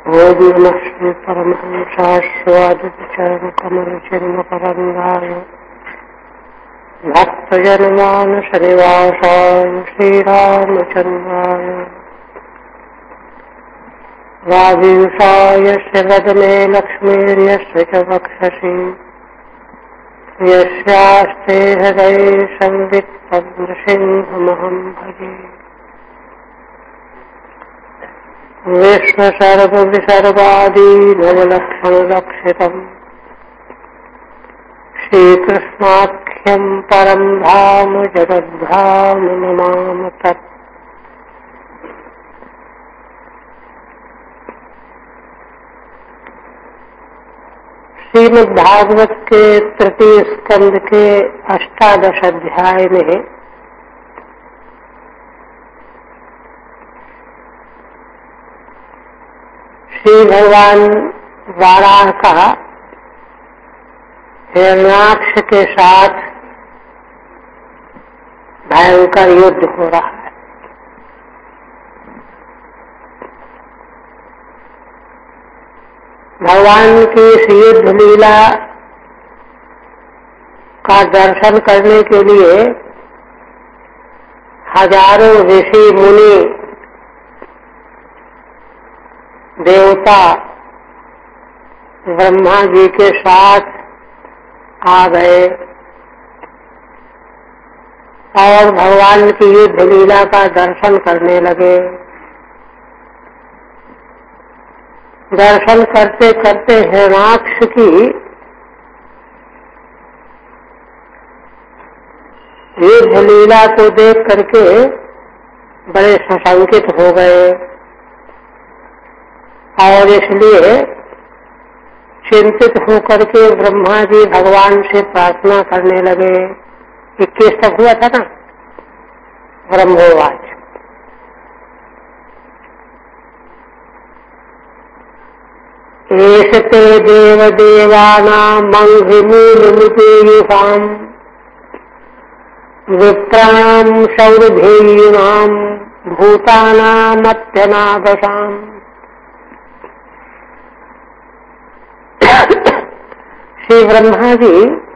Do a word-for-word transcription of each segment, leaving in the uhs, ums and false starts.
ओम नमः श्री परमहंसास्वादितचरण कमल चिन्ह परंगाय भक्तजनमानसनिवासाय श्रीरामचंद्राय वागीशाय वदने लक्ष्मीर्यस्य च वक्षसि यस्यास्ते हृदये संवित्तं नृसिंहमहं भजे। विश्वसर्वविसर्गादि नवलक्षणलक्षितम् श्रीकृष्णाख्यं परं धाम जगद्धाम नमाम तत्। श्रीमद्भागवत के तृतीय स्कंद के अष्टादश अध्याय में श्री भगवान वाराह का हिरण्याक्ष के साथ भयंकर युद्ध हो रहा है। भगवान की इस युद्ध लीला का दर्शन करने के लिए हजारों ऋषि मुनि देवता ब्रह्मा जी के साथ आ गए और भगवान की युद्ध लीला का दर्शन करने लगे। दर्शन करते करते हिरण्याक्ष की युद्ध लीला को देख करके बड़े सशंकित हो गए और इसलिए चिंतित होकर के ब्रह्मा जी भगवान से प्रार्थना करने लगे। इक्कीस तक हुआ था ना। ब्रह्मोवाच एष ते देव देवानां मंघ्रिमूलमुपेयुषां विप्राणां सौरभेयूनां भूतानामत्यनादशाम्। श्री ब्रह्मा जी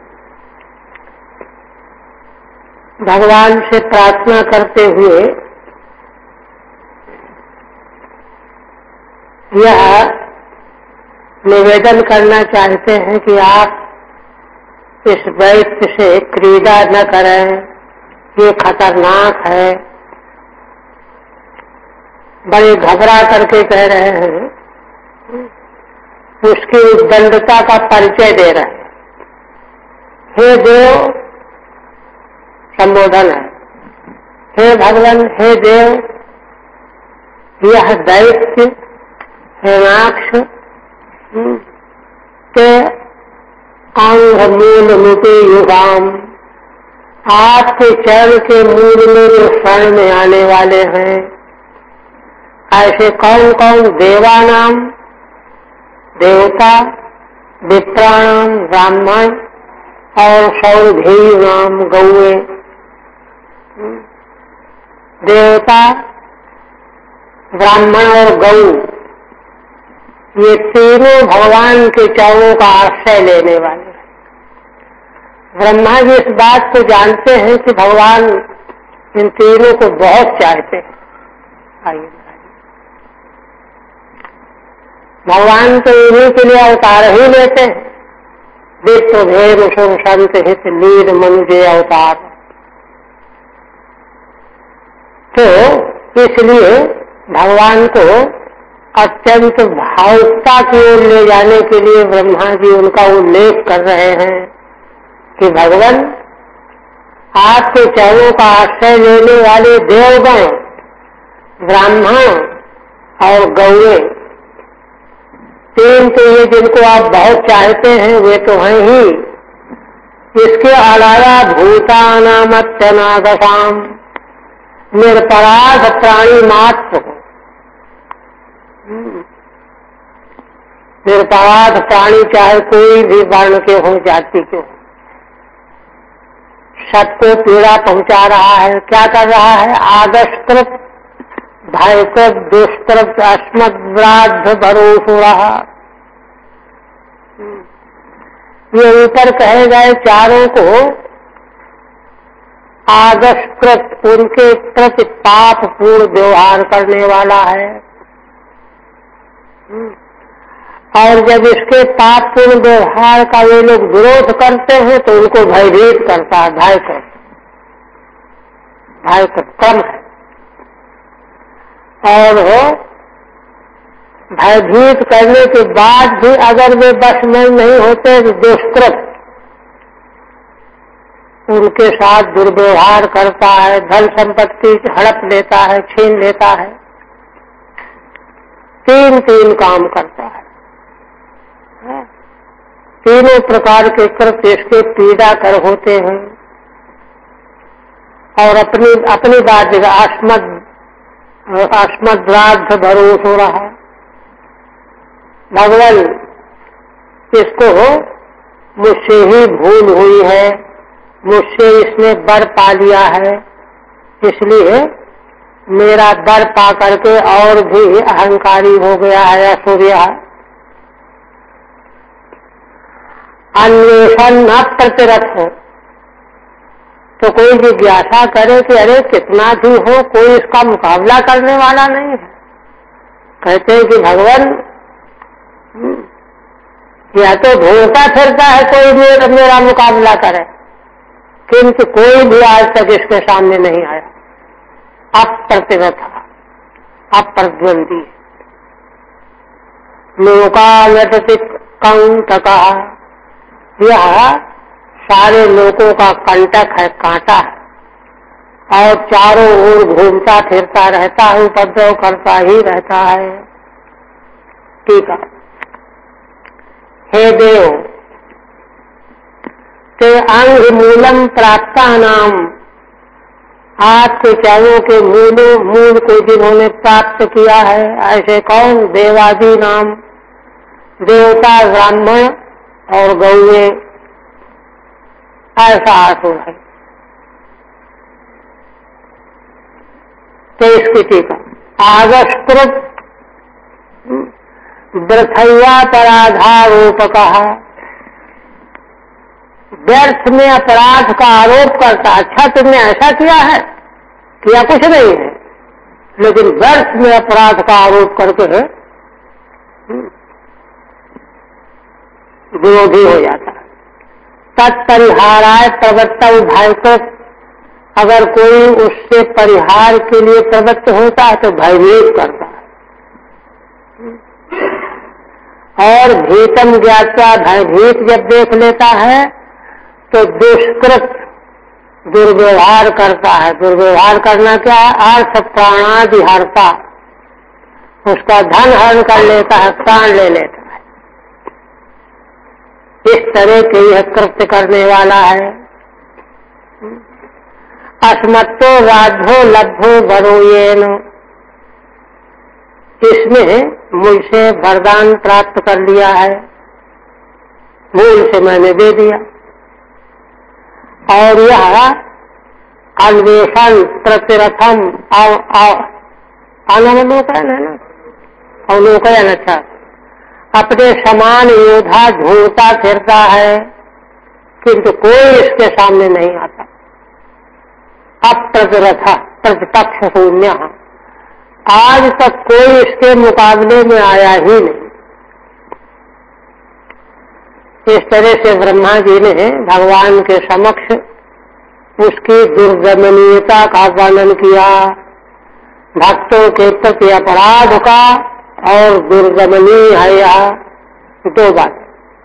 भगवान से प्रार्थना करते हुए यह निवेदन करना चाहते हैं कि आप इस दैत्य से क्रीड़ा न करें, ये खतरनाक है। बड़े घबरा करके कह रहे हैं, उसकी उद्दंडता का परिचय दे रहे हैं। हे देव संबोधन है, हे भगवान, हे देव, यह दैत्य हिरण्याक्ष के अंगमूल मुपेयुगाम, आपके चरण के मूल में जो शरण में आने वाले हैं, ऐसे कौन कौन देवानाम देवता, विप्राणाम ब्राह्मण और सौरभेयूनाम गौए। देवता, ब्राह्मण और गौ, ये तीनों भगवान के चरणों का आश्रय लेने वाले हैं। ब्रह्मा जी इस बात को जानते हैं कि भगवान इन तीनों को बहुत चाहते हैं। आइए, भगवान तो इन्हीं के लिए अवतार ही लेते हैं। वित्त भेद सुर संत हित लीड मनुजे अवतार। तो इसलिए भगवान को अत्यंत भावुकता की ओर ले जाने के लिए ब्रह्मा जी उनका उल्लेख कर रहे हैं कि भगवान, आपके चरणों का आश्रय लेने वाले देवगण, ब्राह्मण और गौए, तीन तो ये जिनको आप बहुत चाहते हैं वे तो हैं ही। इसके अलावा भूतानामत्यनादशाम, निरपराध प्राणी मात्र हो। निरपराध प्राणी चाहे कोई भी वर्ण के हो, जाति के हो, सबको पीड़ा पहुंचा रहा है। क्या कर रहा है? आदर्शकृत भाई को दुष्कृत अस्मद्राध्य भरोसो रहा। ये ऊपर कहे गए चारों को आदस्कृत उनके प्रति पाप पूर्ण व्यवहार करने वाला है, और जब इसके पाप पूर्ण व्यवहार का वे लोग विरोध करते हैं तो उनको भयभीत करता है। भय कर भय का क्रम है, और भयभीत करने के बाद भी अगर वे बस में नहीं होते तो दुष्कृत उनके साथ दुर्व्यवहार करता है, धन संपत्ति हड़प लेता है, छीन लेता है, तीन तीन काम करता है। तीनों प्रकार के कृत्य इसके पीड़ा कर होते हैं, और अपनी अपनी बात जगह अस्मद अस्मद्राध्य भरोस हो रहा। भगवान इसको मुझसे ही भूल हुई है, मुझसे इसने बर पा लिया है, इसलिए मेरा बर पा करके और भी अहंकारी हो गया है, असूर्य है। अन्वेषण न प्रतिरत हो तो कोई जिज्ञासा करे कि अरे कितना भी हो कोई इसका मुकाबला करने वाला नहीं है। कहते हैं कि भगवान या तो ढूंढता फिरता है कोई मेरा, मेरा मुकाबला करे, किंतु कोई भी आज तक इसके सामने नहीं आया। अप्रतिरत, अप्रतिद्वंदी, लोकायतिक कंटका, यह सारे लोगों का कंटक है, कांटा है, और चारों ओर घूमता फिरता रहता है, उपद्रव करता ही रहता है। ठीक है, हे देव ते अंग मूलम प्राप्ता नाम, आपके चरणों के मूलों मूल को जिन्होंने प्राप्त किया है, ऐसे कौन? देवादि नाम, देवता, ब्राह्मण और गौए, ऐसा आसुर है। तो इसकी टीका आगस्कृत वृथैया पराधारोपक, व्यर्थ में अपराध का आरोप करता। अच्छा तुमने ऐसा किया है, किया कुछ नहीं है, लेकिन व्यर्थ में अपराध का आरोप करके विरोधी हो जाता है। तत्परिहाराय प्रवृत्त भय को, अगर कोई उससे परिहार के लिए प्रवृत्त होता है तो भयभीत करता है, और भीतम ज्ञात्वा, भयभीत जब देख लेता है तो दुष्कृत दुर्व्यवहार करता है। दुर्व्यवहार करना क्या है? अर्थ प्राणादि हरता, उसका धन हरण कर लेता है, प्राण ले लेता है। इस तरह के यह कृत्य करने वाला है। अस्मत्तो राध्यो लब्धो भरोयेन, इसने मुझसे वरदान प्राप्त कर लिया है, भूल से मैंने दे दिया। और यह अन्वेषण प्रतिरथम अनवलोकन है ना, अवलोकन, अच्छा, अपने समान योद्धा ढूंढता फिरता है, किंतु कोई इसके सामने नहीं आता। अप्रतिरथ प्रतिपक्ष शून्य, आज तक कोई इसके मुकाबले में आया ही नहीं। इस तरह से ब्रह्मा जी ने भगवान के समक्ष उसकी दुर्दमनीयता का वर्णन किया, भक्तों के प्रति अपराध का, और दुर्दमनीय है यह, दो बात।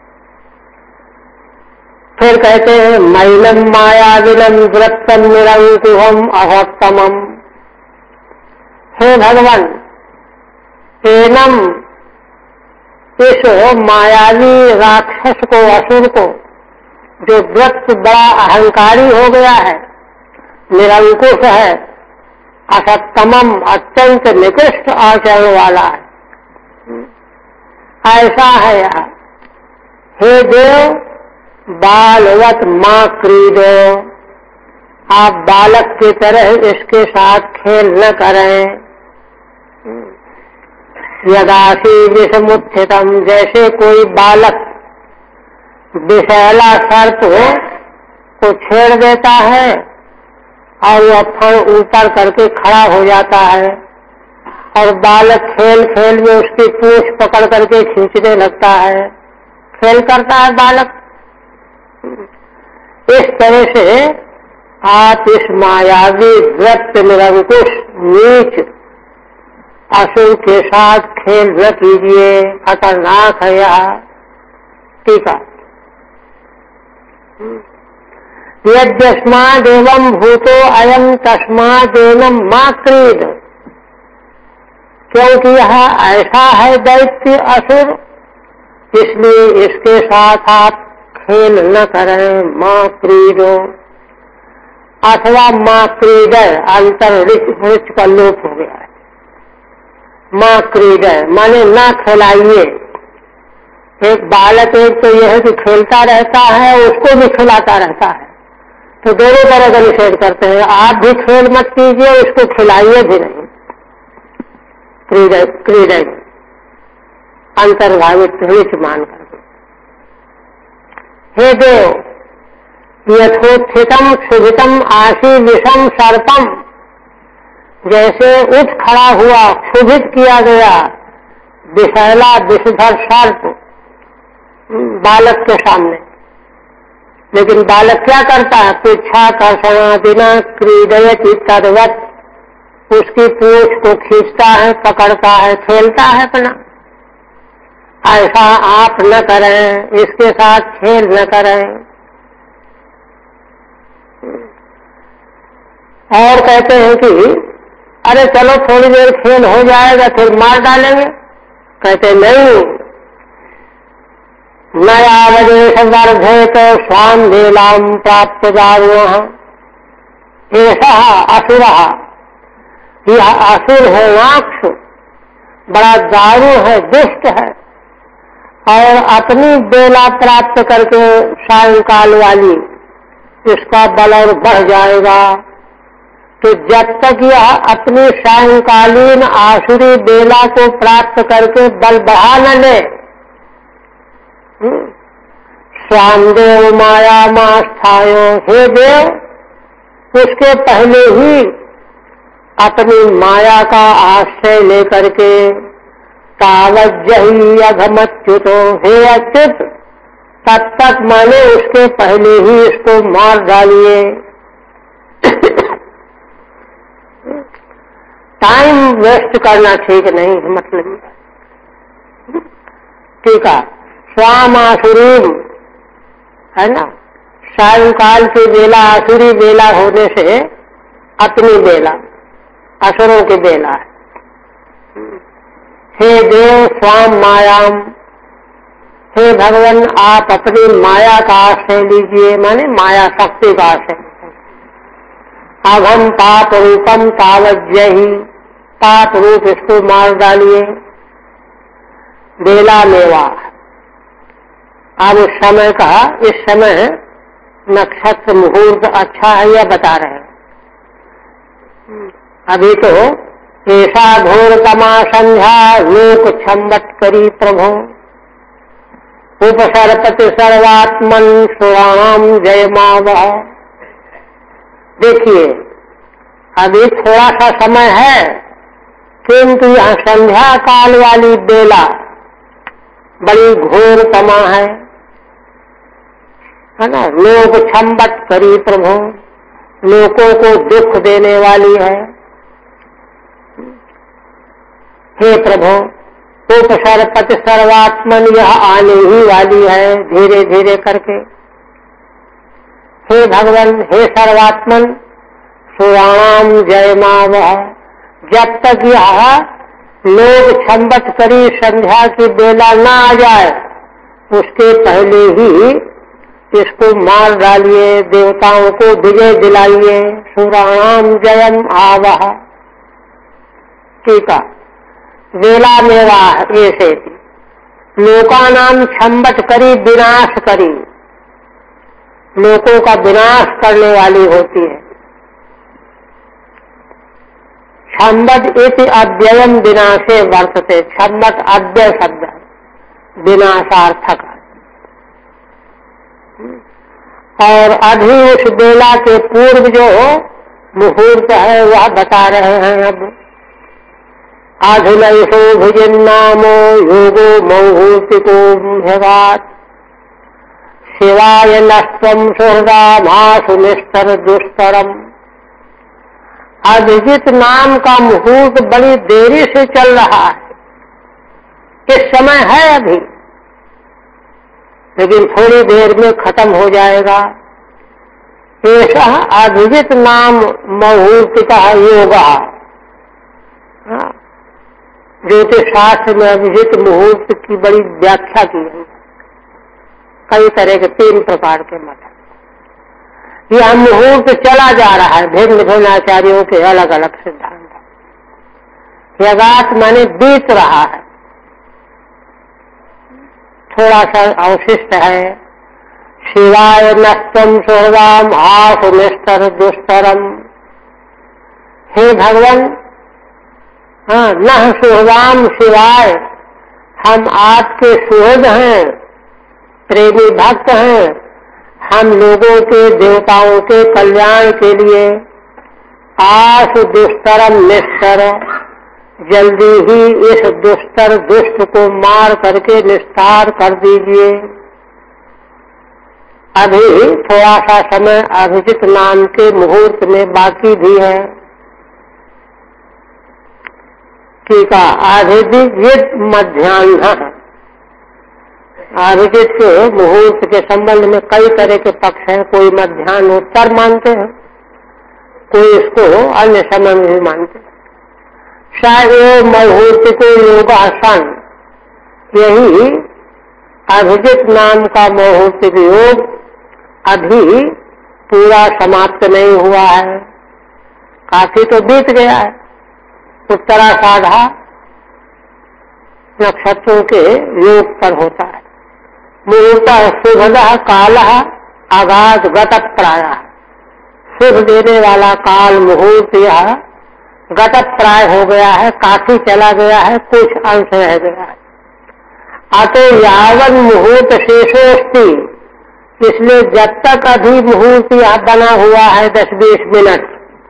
फिर कहते हैं मैलम मायाविलम वृत्तम निरंकुहम अभक्तमम, हे भगवान एनम, इस मायावी राक्षस को, असुर को, जो वृत्त बड़ा अहंकारी हो गया है, निरंकुश है, असत्तमम, अत्यंत निकृष्ट आचरण वाला है, ऐसा है यह। हे देव बालवत मां क्रीडो, आप बालक की तरह इसके साथ खेल न करें, यदासी विषमुत्थितम, जैसे कोई बालक विषैला सर्प को छेड़ देता है और वह फण ऊपर करके खड़ा हो जाता है और बालक खेल खेल में उसकी पूंछ पकड़ करके खींचने लगता है, खेल करता है बालक। इस तरह से आप इस मायावी व्रत निरंकुश नीच असुर के साथ खेल न कीजिए, खतरनाक है यह। टीका, यद्यस्मादेवं भूतो अयम तस्मादेनं मा क्रीड, क्योंकि यह ऐसा है दैत्य असुर, इसलिए इसके साथ आप खेल न करें। मां क्रीडो अथवा मां क्रीडय, अंतर ऋच का लोप हो गया है। मां क्रीडय माने ना खिलाइए। एक बालक एक तो यह है कि खेलता रहता है, उसको भी खिलाता रहता है, तो दोनों तरह का निषेध करते हैं। आप भी खेल मत कीजिए, उसको खिलाइए भी नहीं। क्रीडय क्रीडय अंतर्भावित ऋच मान करके। हे देव, यथोत्थितम क्षुभितम आशी विषम सर्पम, जैसे उठ खड़ा हुआ क्षुभित किया गया विषैला विषधर सर्प बालक के सामने, लेकिन बालक क्या करता है? पृच्छा कर्षणादिना क्रीडयति तद्वत्, उसकी पूंछ को खींचता है, पकड़ता है, खेलता है अपना। ऐसा आप न करें, इसके साथ खेल न करें। और कहते हैं कि अरे चलो थोड़ी देर खेल हो जाएगा फिर मार डालेंगे। कहते नहीं, नयावदेश वर्धेत स्वाम लीलाम प्राप्त दारुणः, ऐसा असुर, यह असुर है, राक्ष, बड़ा दारू है, दुष्ट है, और अपनी बेला प्राप्त करके सायंकाल वाली इसका बल और बढ़ जाएगा। तो जब तक यह अपनी सायंकालीन आसुरी बेला को प्राप्त करके बल बढ़ा न ले, स्वामदेव माया मास्थायो, हे देव, उसके पहले ही अपनी माया का आश्रय लेकर के तावज्जहि अघमच्युतो, हे अच्युत, तब तक माने उसके पहले ही इसको मार डालिए। टाइम वेस्ट करना ठीक नहीं है, मतलब ठीक है। स्वाम आसुरीम है ना, सायंकाल की बेला आसुरी बेला होने से अपनी बेला असुरों की बेला है। हे देव स्वाम मायाम, हे भगवान आप अपनी माया का आश्रय लीजिए, माने माया शक्ति का आश्रय। अघम पाप रूपम तावज्जहि, पाप रूप इसको मार डालिए। बेला मेवा, अब उस समय का, इस समय नक्षत्र मुहूर्त अच्छा है यह बता रहे हैं। अभी तो ऐसा घोर तमा संध्या लोक छम्बट करी प्रभो, उपसर्पति सर्वात्मन सुराम जय मावह। देखिए अभी थोड़ा सा समय है, किंतु यह संध्या काल वाली बेला बड़ी घोर तमा है, है ना। लोक छम्बट करी प्रभु, लोगों को दुख देने वाली है। हे प्रभु, उपसर्पति सर्वात्मन, यह आने ही वाली है धीरे धीरे करके। हे भगवान, हे सर्वात्मन, सुराणाम जय मावह, जब तक यह लोग छम्बट करी संध्या की बेला न आ जाए उसके पहले ही इसको मार डालिए, देवताओं को विजय दिलाइए। सुराणाम जयम आवह। टीका, वेला मेवा ऐसे लोका नाम छम्बट करी विनाश करी, लोगों का विनाश करने वाली होती है। छम्बद इति अव्ययम विनाशे वर्तते। छम्बद अव्यय शब्द है, विनाशार्थक। और अभी उस बेला के पूर्व जो मुहूर्त है वह बता रहे हैं। अब आधुनैषो भुजन्नामो योगो मुहूर्तिको भवात् शिवाय नष्टम सुहृदा भासु निस्तर दुष्करम। अभिजित नाम का मुहूर्त बड़ी देरी से चल रहा है, इस समय है अभी, लेकिन थोड़ी देर में खत्म हो जाएगा। ऐसा अभिजित नाम मुहूर्त का योग। ज्योतिष शास्त्र में अभिजित मुहूर्त की बड़ी व्याख्या की है, कई तरह के तीन प्रकार के मत। यह मुहूर्त चला जा रहा है, भिन्न भिन्न आचार्यों के अलग अलग सिद्धांत। यगात माने बीत रहा है, थोड़ा सा अवशिष्ट है। शिवाय नष्टम सुहृदाम आसु निस्तर दुष्करम। हे भगवान, हाँ, नह सुहृदाम शिवाय, हम आपके सुहृद हैं, प्रेमी भक्त हैं। हम लोगों के देवताओं के कल्याण के लिए आसु दुष्करम निस्तर, जल्दी ही इस दुष्कर दुष्ट को मार करके निस्तार कर दीजिए। अभी थोड़ा सा समय अभिजित नाम के मुहूर्त में बाकी भी है। ठीक है, अभिजित मध्याह्न। अभिजित के मुहूर्त के संबंध में कई तरह के पक्ष हैं। कोई मध्याह्नोत्तर मानते हैं, कोई इसको अन्य समय में भी मानते हैं। शायद मुहूर्त को योगासन, यही अभिजित नाम का मुहूर्त योग अभी पूरा समाप्त नहीं हुआ है, काफी तो बीत गया है। उत्तराषाढ़ा नक्षत्रों के योग पर होता है। मुहूर्त शुभदः कालः आगाज गत प्राय, शुभ देने वाला काल मुहूर्त यह गत प्राय हो गया है, काफी चला गया है, कुछ अंश रह गया है। अतो यावन मुहूर्त शेषोस्ति, इसलिए जब तक अभी मुहूर्त यह बना हुआ है दस बीस मिनट,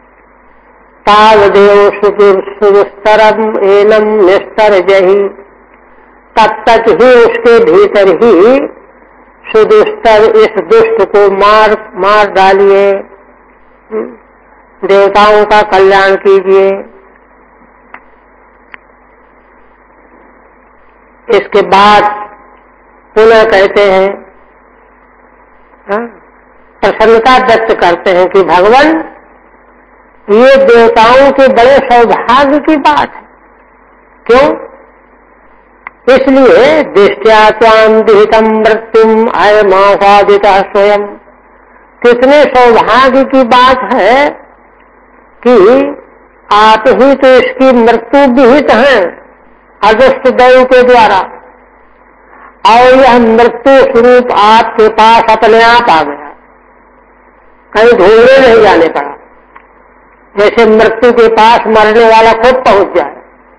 तावदेव सुदुस्तरम एनम निस्तर जही, तब तक ही उसके भीतर ही सुदुस्तर इस दुष्ट को मार मार डालिए, देवताओं का कल्याण कीजिए। इसके बाद पुनः कहते हैं, प्रसन्नता व्यक्त करते हैं कि भगवान, ये देवताओं के बड़े सौभाग्य की बात है। क्यों? इसलिए दृष्टया त्वां विहितं मृत्युम अयमासादितः स्वयं। कितने सौभाग्य की बात है कि आप ही तो इसकी मृत्यु विहित हैं अदृष्ट देव के द्वारा, और यह मृत्यु स्वरूप आपके पास अपने आप आ गया, कहीं ढूंढने नहीं जाने पड़ा। जैसे मृत्यु के पास मरने वाला खुद पहुंच जाए।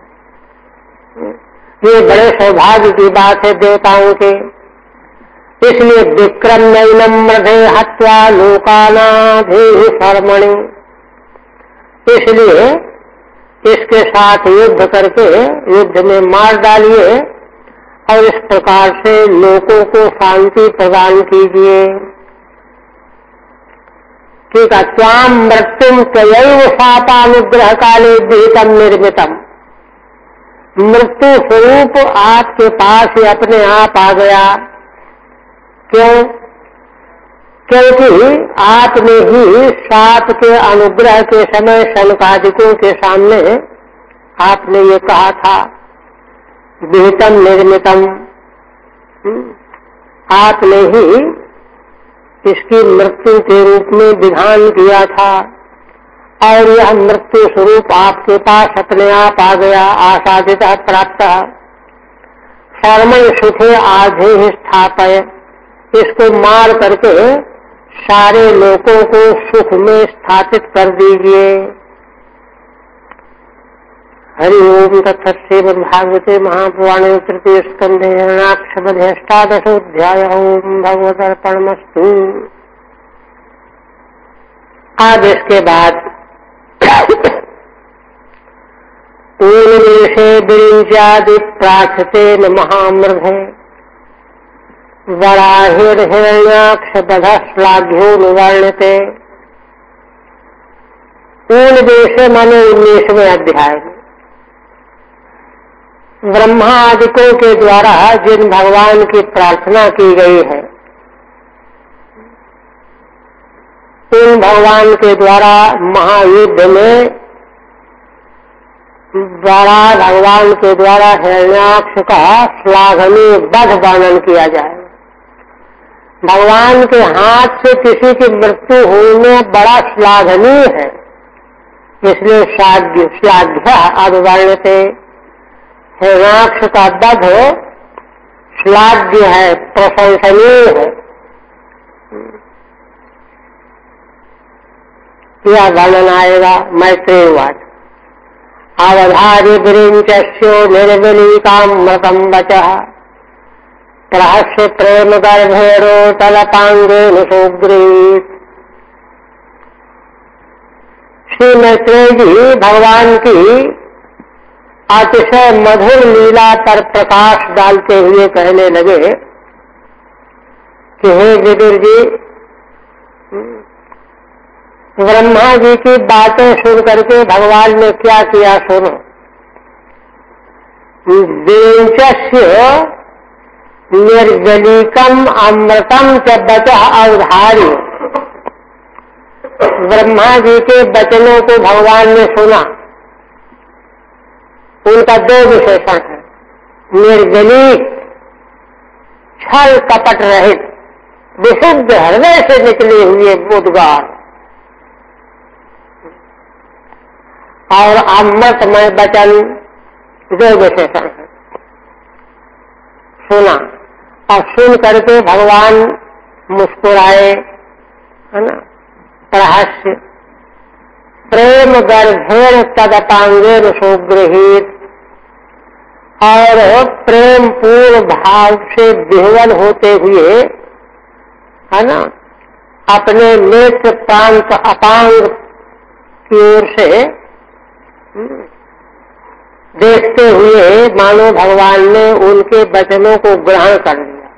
ये बड़े सौभाग्य की बात है देवताओं के। इसलिए विक्रम नैनम मृधे हत्वा लोकानाधेहि कर्मणि, इसलिए इसके साथ युद्ध करके युद्ध में मार डालिए और इस प्रकार से लोगों को शांति प्रदान कीजिए। ठीक है, त्वां मृत्युम त्वयैव शापानुग्रह काले विहितम निर्मितम। मृत्यु स्वरूप आपके पास ही अपने आप आ गया। क्यों? क्योंकि आपने ही साप के अनुग्रह के समय शनकादिकों के सामने आपने ये कहा था, विहितम निर्मितम, आपने ही इसकी मृत्यु के रूप में विधान किया था, और यह मृत्यु स्वरूप आपके पास अपने आप आ गया। आसादित प्राप्त शर्मण सुखे आधे ही स्थापय, इसको मार करके सारे लोगों को सुख में स्थापित कर दीजिए। हरि ओम तत्सत् श्रीमद्भागवते महापुराणे तृतीय स्कंधे हिरण्याक्षवधे अष्टादशोऽध्याय। ओम भगवदर्पणमस्तु। आज इसके बाद ऊर्वेशे विरिञ्चादि प्रार्थते न महामृधे वराहिर्हिरण्याक्षवधः श्लाघ्यो निवर्ण्यते। ऊर्वेशे माने उन्नीसवें अध्याय में ब्रह्मा आदिकों के द्वारा जिन भगवान की प्रार्थना की गई है, उन भगवान के द्वारा महायुद्ध में द्वारा भगवान के द्वारा हिरण्याक्ष का श्लाघनीय वध वर्णन किया जाए। भगवान के हाथ से किसी की मृत्यु होने बड़ा श्लाघनीय है, इसलिए श्लाघ्य अब वर्ण्यते। हिरण्याक्ष का वध श्लाघ्य है, प्रशंसनीय है। यह वर्णन आएगा मैत्रेयवाद। अवधार्य विरिञ्चस्यो निर्विलीकामृतं वचः प्रहस्य प्रेम गर्भेरो तलपांगेन सुग्रीव। श्री मैत्रेय जी भगवान की अतिशय मधुर लीला पर प्रकाश डालते हुए कहने लगे कि हे विदुर जी, ब्रह्मा जी की बातें सुन करके भगवान ने क्या किया सुनो। विरिञ्चस्य निर्जलीकम अमृतम च वचः अवधार्य। ब्रह्मा जी के वचनों को भगवान ने सुना। उनका दो विशेषण है, निर्जलीक, छल कपट रहित, विशुद्ध हृदय से निकले हुए उद्गार, और अमृतमय वचन, दो विशेषण है। सुना और सुन करके भगवान मुस्कुराए, है ना। प्रहस्य प्रेम गर्भेण तदपांगेन सुगृहीत, और प्रेम पूर्ण भाव से विह्वल होते हुए, है ना, अपने नेत्र प्रांत अपांग की ओर से देखते हुए मानो भगवान ने उनके वचनों को ग्रहण कर लिया।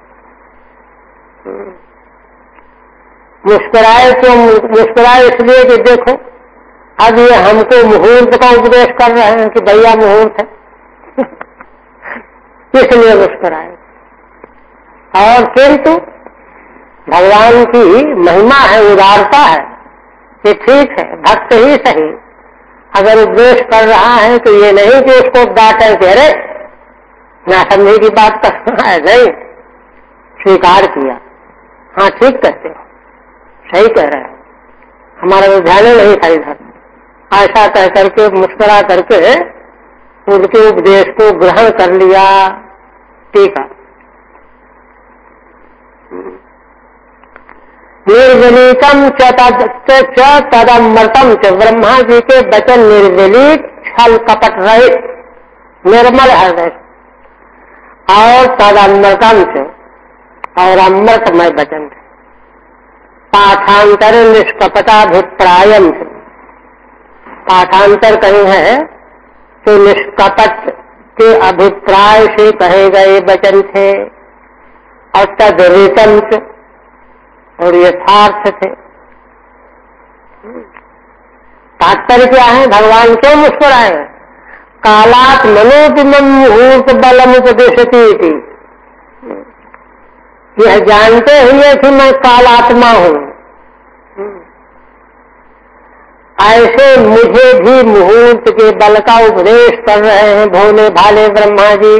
मुस्कुराए तो मुस्कुराए इसलिए कि देखो अब ये हमको मुहूर्त का उपदेश कर रहे हैं कि भैया मुहूर्त है, इसलिए मुस्कुराए। और किंतु भगवान की महिमा है, उदारता है कि ठीक है, भक्त ही सही अगर उपदेश कर रहा है तो ये नहीं कि उसको डांटे कि अरे ना समझे की बात कर रहा है, नहीं, स्वीकार किया। हाँ ठीक कहते हो, सही कह रहे हो, हमारा तो ध्यान नहीं था इधर, ऐसा कह करके मुस्कुरा करके उनके उपदेश को ग्रहण कर लिया। ठीक है। निर्विलीकम च तदमृतम च, ब्रह्मा जी के वचन निर्विलीक, छल कपट रहित, निर्मल हृदय, और तदमृतम च, और अमृतमय वचन। पाठांतर निष्कपटाभिप्रायम च, पाठांतर कहीं है तो निष्कपट के अभिप्राय से कहे गए वचन थे, और तदरितम च, और यथार्थ थे। तात्पर्य क्या है, भगवान क्यों मुस्कुराए? कालात मनोतिमं मुहूर्त बलम उपदेशती, यह जानते हुए कि मैं कालात्मा हूं, ऐसे मुझे भी मुहूर्त के बल का उपदेश कर रहे हैं भोले भाले ब्रह्मा जी।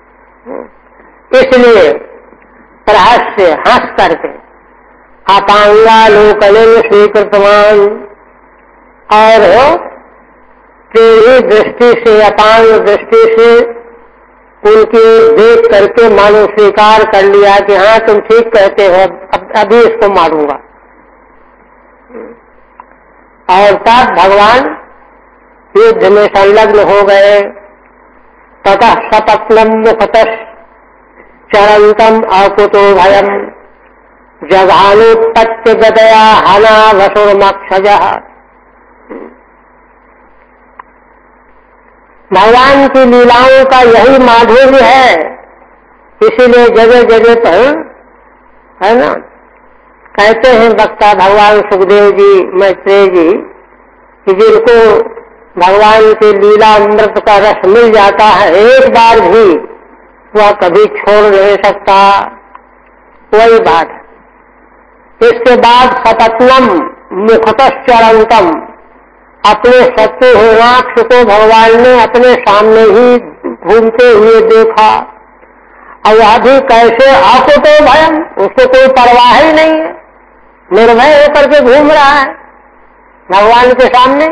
इसलिए प्रहस्य हंस करके अपांगालोकन स्वीकृतवान, और तेरी दृष्टि से, अपांग दृष्टि से उनकी देख करके मानो स्वीकार कर लिया कि हाँ तुम ठीक कहते हो, अब अभी इसको मारूंगा। और तब भगवान युद्ध में संलग्न हो गए। ततः सपत्नम मुखतः चरंतम अकुतो भयम जघानुत्पत्ति गदया हना वसुर्मक्षजः। भगवान की लीलाओं का यही माधुर्य है, इसीलिए जगह जगह पर है ना कहते हैं वक्ता भगवान सुखदेव जी, मैत्रेय जी, कि जिनको भगवान की लीला अमृत का रस मिल जाता है एक बार भी वह कभी छोड़ नहीं सकता। वही बात है। इसके बाद सपत्नम मुखतश्चरंतम, अपने शत्रु हिरणाक्ष को भगवान ने अपने सामने ही घूमते हुए देखा, और वह भी कैसे आकुतो भयम, उसको कोई परवाह ही नहीं है, निर्भय होकर के घूम रहा है भगवान के सामने।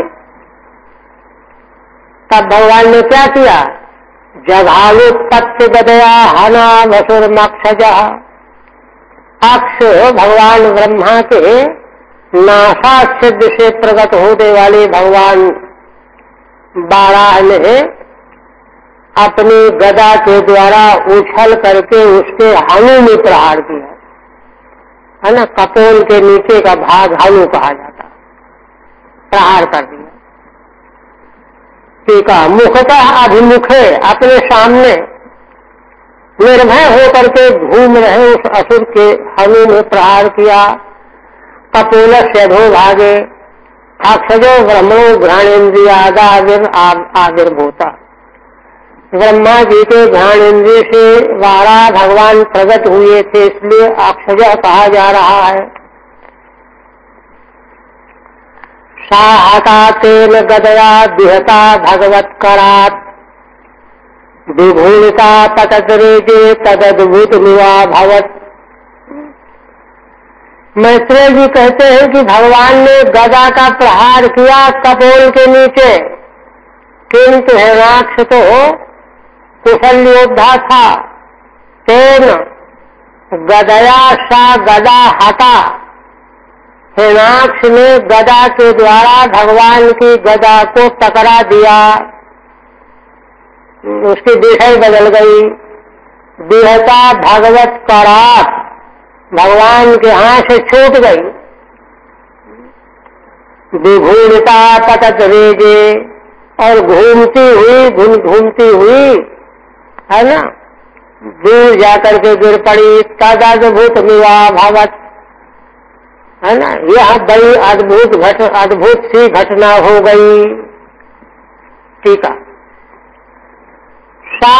तब भगवान ने क्या किया? जघानुत्पत्ति गदया हना वसुर्मक्षजः। अक्ष भगवान ब्रह्मा के नासा छिद्र से प्रकट होने वाले भगवान बाराह ने अपनी गदा के द्वारा उछल करके उसके हनु में प्रहार किया, है ना। कपोल के नीचे का भाग हनु कहा जाता, प्रहार कर दिया। ठीक है। मुखतः अभिमुखे, अपने सामने निर्भय होकर के घूम रहे उस असुर के हनु में प्रहार किया। कपोल से अधो भागे अक्षजो ब्रह्मणो घ्राणेन्द्रियादाविर आविर्भूता। ब्रह्मा जी के घ्राणेन्द्रिय से वारा भगवान प्रकट हुए थे, इसलिए अक्षज कहा जा रहा है। सा हता तेन गदया दिहता भगवत्करात् विभूषिता पतद्रेजे तदद्भुत निवा भवत्। मैत्रेय जी कहते हैं कि भगवान ने गदा का प्रहार किया कपोल के नीचे, किंतु हिरणाक्ष तो कुशल योद्धा था। तेन गदया सा गदा हटा, हिरणाक्ष ने गदा के द्वारा भगवान की गदा को टकरा दिया, उसकी दिशा बदल गई। दिहता भगवत करात, भगवान के हाथ से छूट गई। विभूषिता पतत रेजे, और घूमती हुई घूम घूमती हुई है ना दूर जाकर के गिर पड़ी। तदद्भुत निवा भवत, है ना। यह बड़ी अद्भुत घट अद्भुत सी घटना हो गई। ठीक है। सा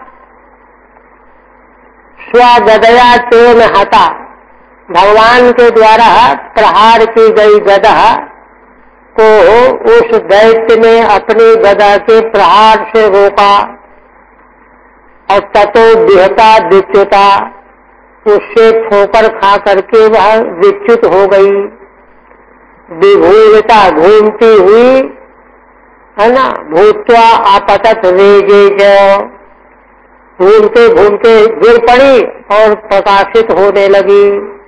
स्वगदया तेन हता, भगवान के द्वारा प्रहार की गई गदा को उस दैत्य ने अपनी गदा के प्रहार से रोका, और ततो विहता विच्युता, उससे ठोकर खा करके वह विच्युत हो गई। विभूषिता, घूमती हुई है ना, भूत्वा आपतत रेजे, घूमते घूमते गिर पड़ी और प्रकाशित होने लगी।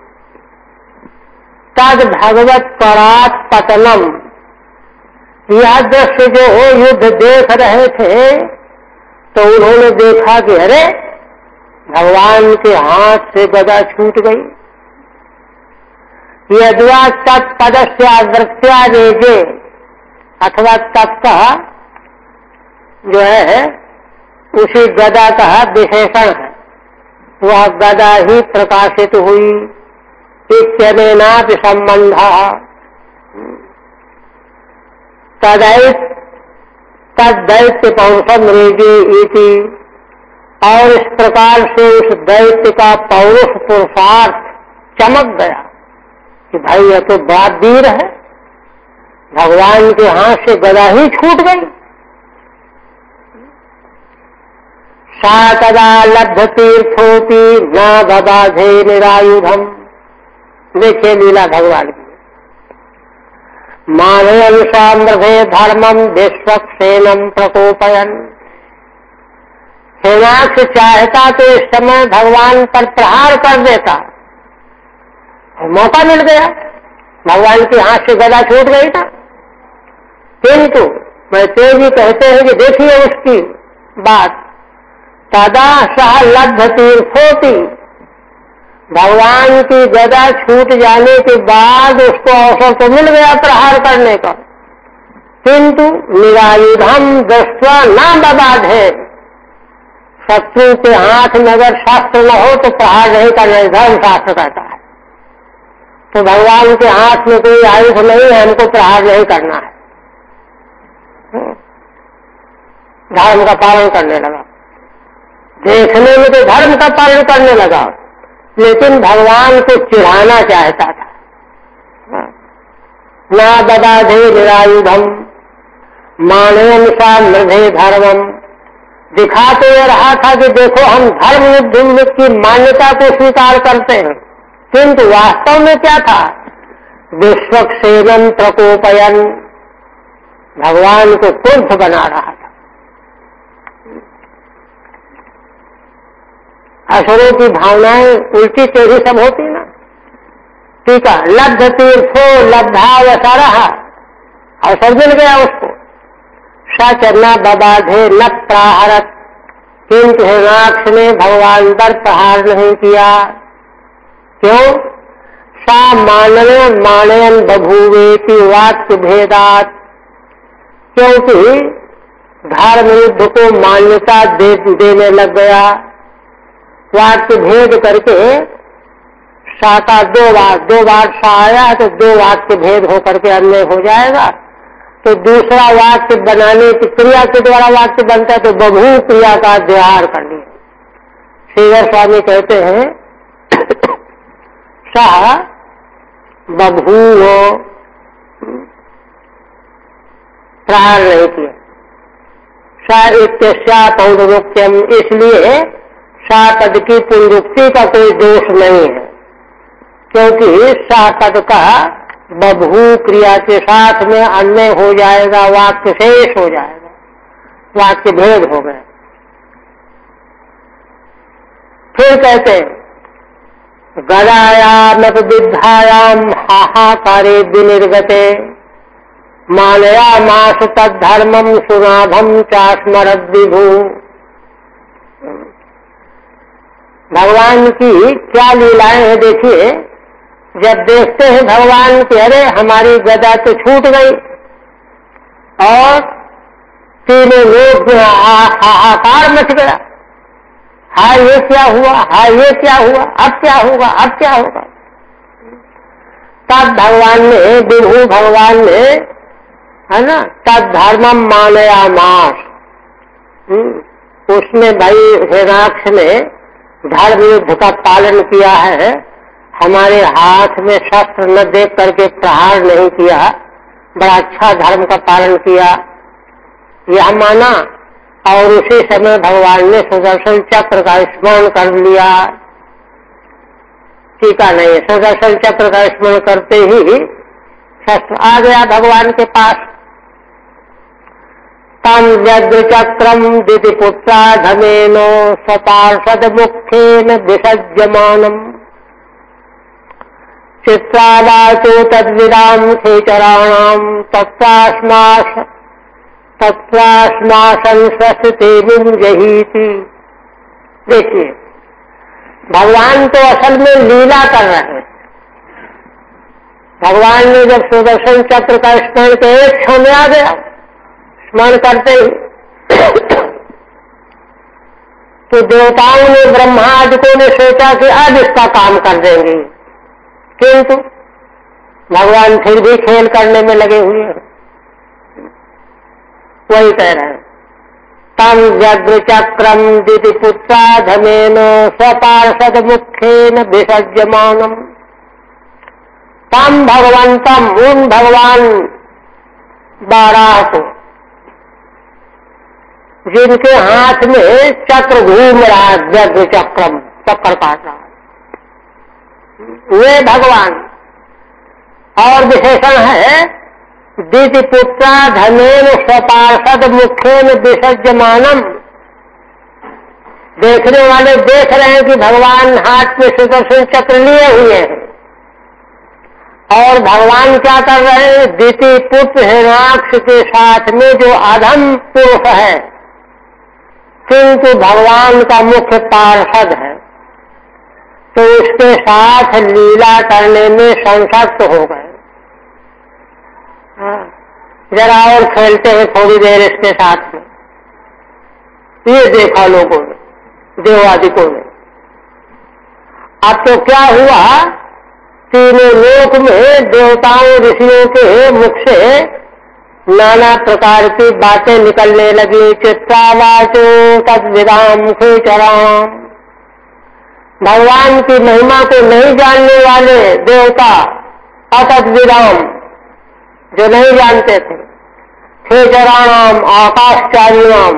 तद भगवत परात पतनम, यह दृश्य जो हो युद्ध देख रहे थे तो उन्होंने देखा कि अरे भगवान के हाथ से गदा छूट गई। यद्वा तत्पदस्य वृत्त्या रेजे, अथवा तत्व जो है उसी गदा का विशेषण है, वह गदा ही प्रकाशित हुई। इत्यनेनापि संबंधः तदैत तद्दैत्य पौरुषम रेजे इति, और इस प्रकार से उस दैत्य का पौरुष पुरुषार्थ चमक गया कि भाई यह तो बड़ा वीर है, भगवान के हाथ से गदा ही छूट गई। सा तदा लब्ध तीर्थोपि न बबाधे निरायुधम। देखिए लीला भगवान की। मानयन सामृधे धर्मम विश्वक्सेनम प्रकोपयन। हिरणाक्ष चाहता तो इस समय भगवान पर प्रहार कर देता, मौका मिल गया, भगवान के हाथ से गदा छूट गई था, किंतु मैत्रेय जी कहते हैं कि देखिए उसकी बात, तदा सह लब्ध तीर्थोति, भगवान की गदा छूट जाने के बाद उसको अवसर तो मिल गया प्रहार करने का, किंतु निरायुधम दृष्ट्वा न बबाधे, शत्रु के हाथ में अगर शास्त्र न हो तो प्रहार नहीं करना, धर्म शास्त्र कहता है। तो भगवान के हाथ में कोई आयुध नहीं है, हमको प्रहार नहीं करना है, धर्म का पालन करने लगा। देखने में तो धर्म का पालन करने लगा, लेकिन भगवान को चिढ़ाना चाहता था। ना दबाधे निरायुधम मानवम सा मृधे धर्मम, दिखा तो ये रहा था कि देखो हम धर्म युद्ध की मान्यता को स्वीकार करते हैं, किंतु वास्तव में क्या था, विश्वक्षेमं प्रकोपयन, भगवान को कुंठ बना रहा था। असुरों की भावनाएं उल्टी टेढ़ी सब होती ना। ठीक है, लब्ध तीर्थो लब्धा वसरहा, अवसर मिल गया उसको। सच न बबाधे न प्राहरत, किंतु हिरणाक्ष ने भगवान पर प्रहार नहीं किया। क्यों? सा मानवे मानयन बभूवेति वाक्य भेदात, क्योंकि धर्म युद्ध को मान्यता दे, देने लग गया। वाक्य भेद करके सा का दो बार दो बार सा आया तो दो वाक्य भेद होकर के अन्य हो जाएगा, तो दूसरा वाक्य बनाने की क्रिया के द्वारा वाक्य बनता है, तो बभू क्रिया का अध्ययन कर लिया। श्रीधर स्वामी कहते हैं सा बभू प्रहार नहीं किया, सा इत्या पौरुक्त्यम, इसलिए सा पद की पुनरुक्ति का कोई दोष नहीं है, क्योंकि सा पद का बभू क्रिया के साथ में अन्य हो जाएगा, वाक्य शेष हो जाएगा, वाक्य भेद हो गया। फिर कहते हैं गदायाम विद्धायाम हाहाकारे विनिर्गते, मानया मास तद्धर्मम सुनाभम चास्मरद विभु। भगवान की क्या लीलाएं हैं देखिए। जब देखते हैं भगवान के अरे हमारी गदा तो छूट गई, और तीनों लोग में हाहाकार मच गया, हाय ये क्या हुआ, हाय ये क्या हुआ, अब क्या होगा, अब क्या होगा। तब भगवान ने, विभु भगवान ने, है ना, तद धर्मम मानया मास, उसने भाई हिरणाक्ष ने धर्म युद्ध का पालन किया है, हमारे हाथ में शस्त्र न देख करके प्रहार नहीं किया, बड़ा अच्छा धर्म का पालन किया, यह माना। और उसी समय भगवान ने सुदर्शन चक्र का स्मरण कर लिया। टीका नहीं, सुदर्शन चक्र का स्मरण करते ही शस्त्र आ गया भगवान के पास। तम यज्ञ चक्रम दिति पुत्रा धमेनो सपार्षद मुखेन विसज्यमानम, चित्रावाचो तद्विदाम खेचराणाम तत्वास्मास तत्वास्मासन स्वस्ते मुंजहीति। देखिए भगवान तो असल में लीला कर रहे हैं। भगवान ने जब सुदर्शन चक्र का स्मरण के एक क्षण में आ गया, स्मरण करते ही तो देवताओं ने, ब्रह्मादिकों ने सोचा कि आज इसका काम कर देंगे, किंतु भगवान फिर भी खेल करने में लगे हुए हैं। वही कह रहे हैं तम यज्ञ चक्रम दिति पुत्रा धमेन स्वपार्षद मुखेन विसज्यमानम, तम भगवंतम, उन भगवान बारह को जिनके हाथ में चक्र घूम रहा है, यज्ञ चक्रम, चक्र काट रहा है, वे भगवान। और विशेषण है दिति पुत्रा धमेन स्वपार्षद मुखेन विसज्यमानम, देखने वाले देख रहे हैं कि भगवान हाथ में सुदर्शन चक्र लिए हुए हैं, और भगवान क्या कर रहे हैं? दिति पुत्र हिरण्याक्ष के साथ में जो अधम पुरुष है, किंतु भगवान का मुख्य पार्षद है, तो उसके साथ लीला करने में संसक्त हो गए। जरा और खेलते हैं थोड़ी देर इसके साथ में, ये देखा लोगों ने, देवादिकों ने। अब तो क्या हुआ, तीनों लोक में देवताओं ऋषियों के मुख से नाना प्रकार की बातें निकलने लगी। चित्रावाचो तद्विदाम खेचराम, भगवान की महिमा को नहीं जानने वाले देवता अतद्विदाम, जो नहीं जानते थे, खेचराणाम आकाशचारिणाम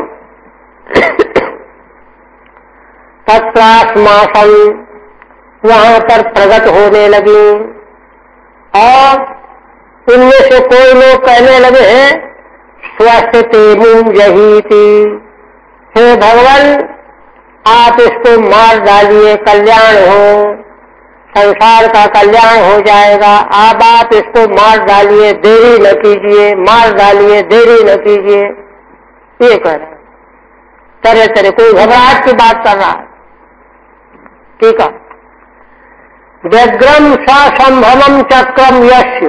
तत्रास्मासं, वहां पर प्रकट होने लगी। और उनमें से कोई लोग कहने लगे स्वस्थ मुंजहीति, हे भगवान आप इसको मार डालिए, कल्याण हो, संसार का कल्याण हो जाएगा, अब आप इसको मार डालिए, देरी न कीजिए, मार डालिए, देरी न कीजिए, ये कह रहा है। तरह तरह कोई घबराहट की बात कर रहा है। ठीक है, व्यग्रम ससंभवम चक्रम यश,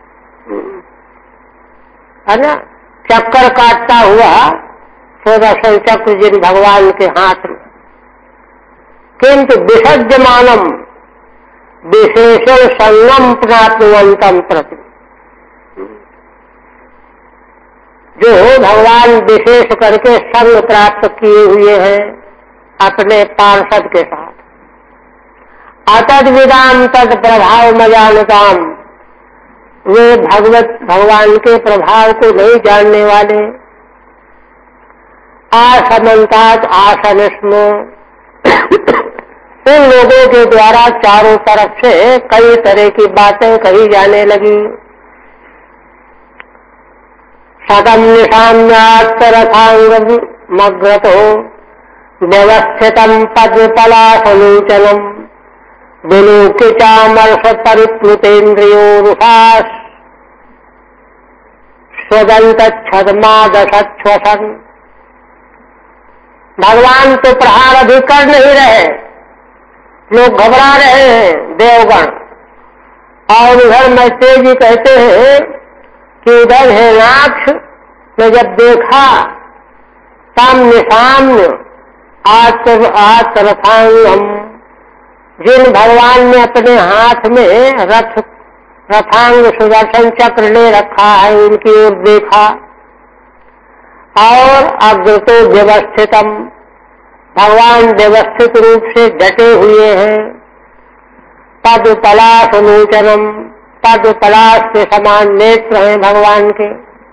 है ना, चक्कर काटता हुआ सुदर्शन चक्र जिन भगवान के हाथ में, किंतु विसर्जमानम विशेषण संगम प्राप्तवंतम प्रति, जो भगवान विशेष करके संग प्राप्त किए हुए हैं अपने पार्षद के साथ। अतद्विदाम तद प्रभाव मजानताम, वे भगवत भगवान के प्रभाव को नहीं जानने वाले। आसमंतात आसनस्मो, उन लोगों के द्वारा चारों तरफ से कई तरह की बातें कही जाने लगी। सदम निशाम्यात् रथांग मग्रतो व्यवस्थितम पद्मपलासनूचनम विलोक्य चामर्ष परिप्लुतेन्द्रियोरुषास स्वदंत छदमादशश्वसन। भगवान तो प्रहार अभी कर नहीं रहे, लोग घबरा रहे हैं देवगण। और उधर मैत्रेय जी कहते हैं कि उधर हिरण्याक्ष ने जब देखा सामने सामने आत्मरथांगम, जिन भगवान ने अपने हाथ में रथ रथांग सुदर्शन चक्र ले रखा है, उनकी ओर देखा। और अग्रतो व्यवस्थितम, भगवान व्यवस्थित रूप से डटे हुए हैं। पद पलाश नूचनम, पद पलाश के समान नेत्र हैं भगवान के।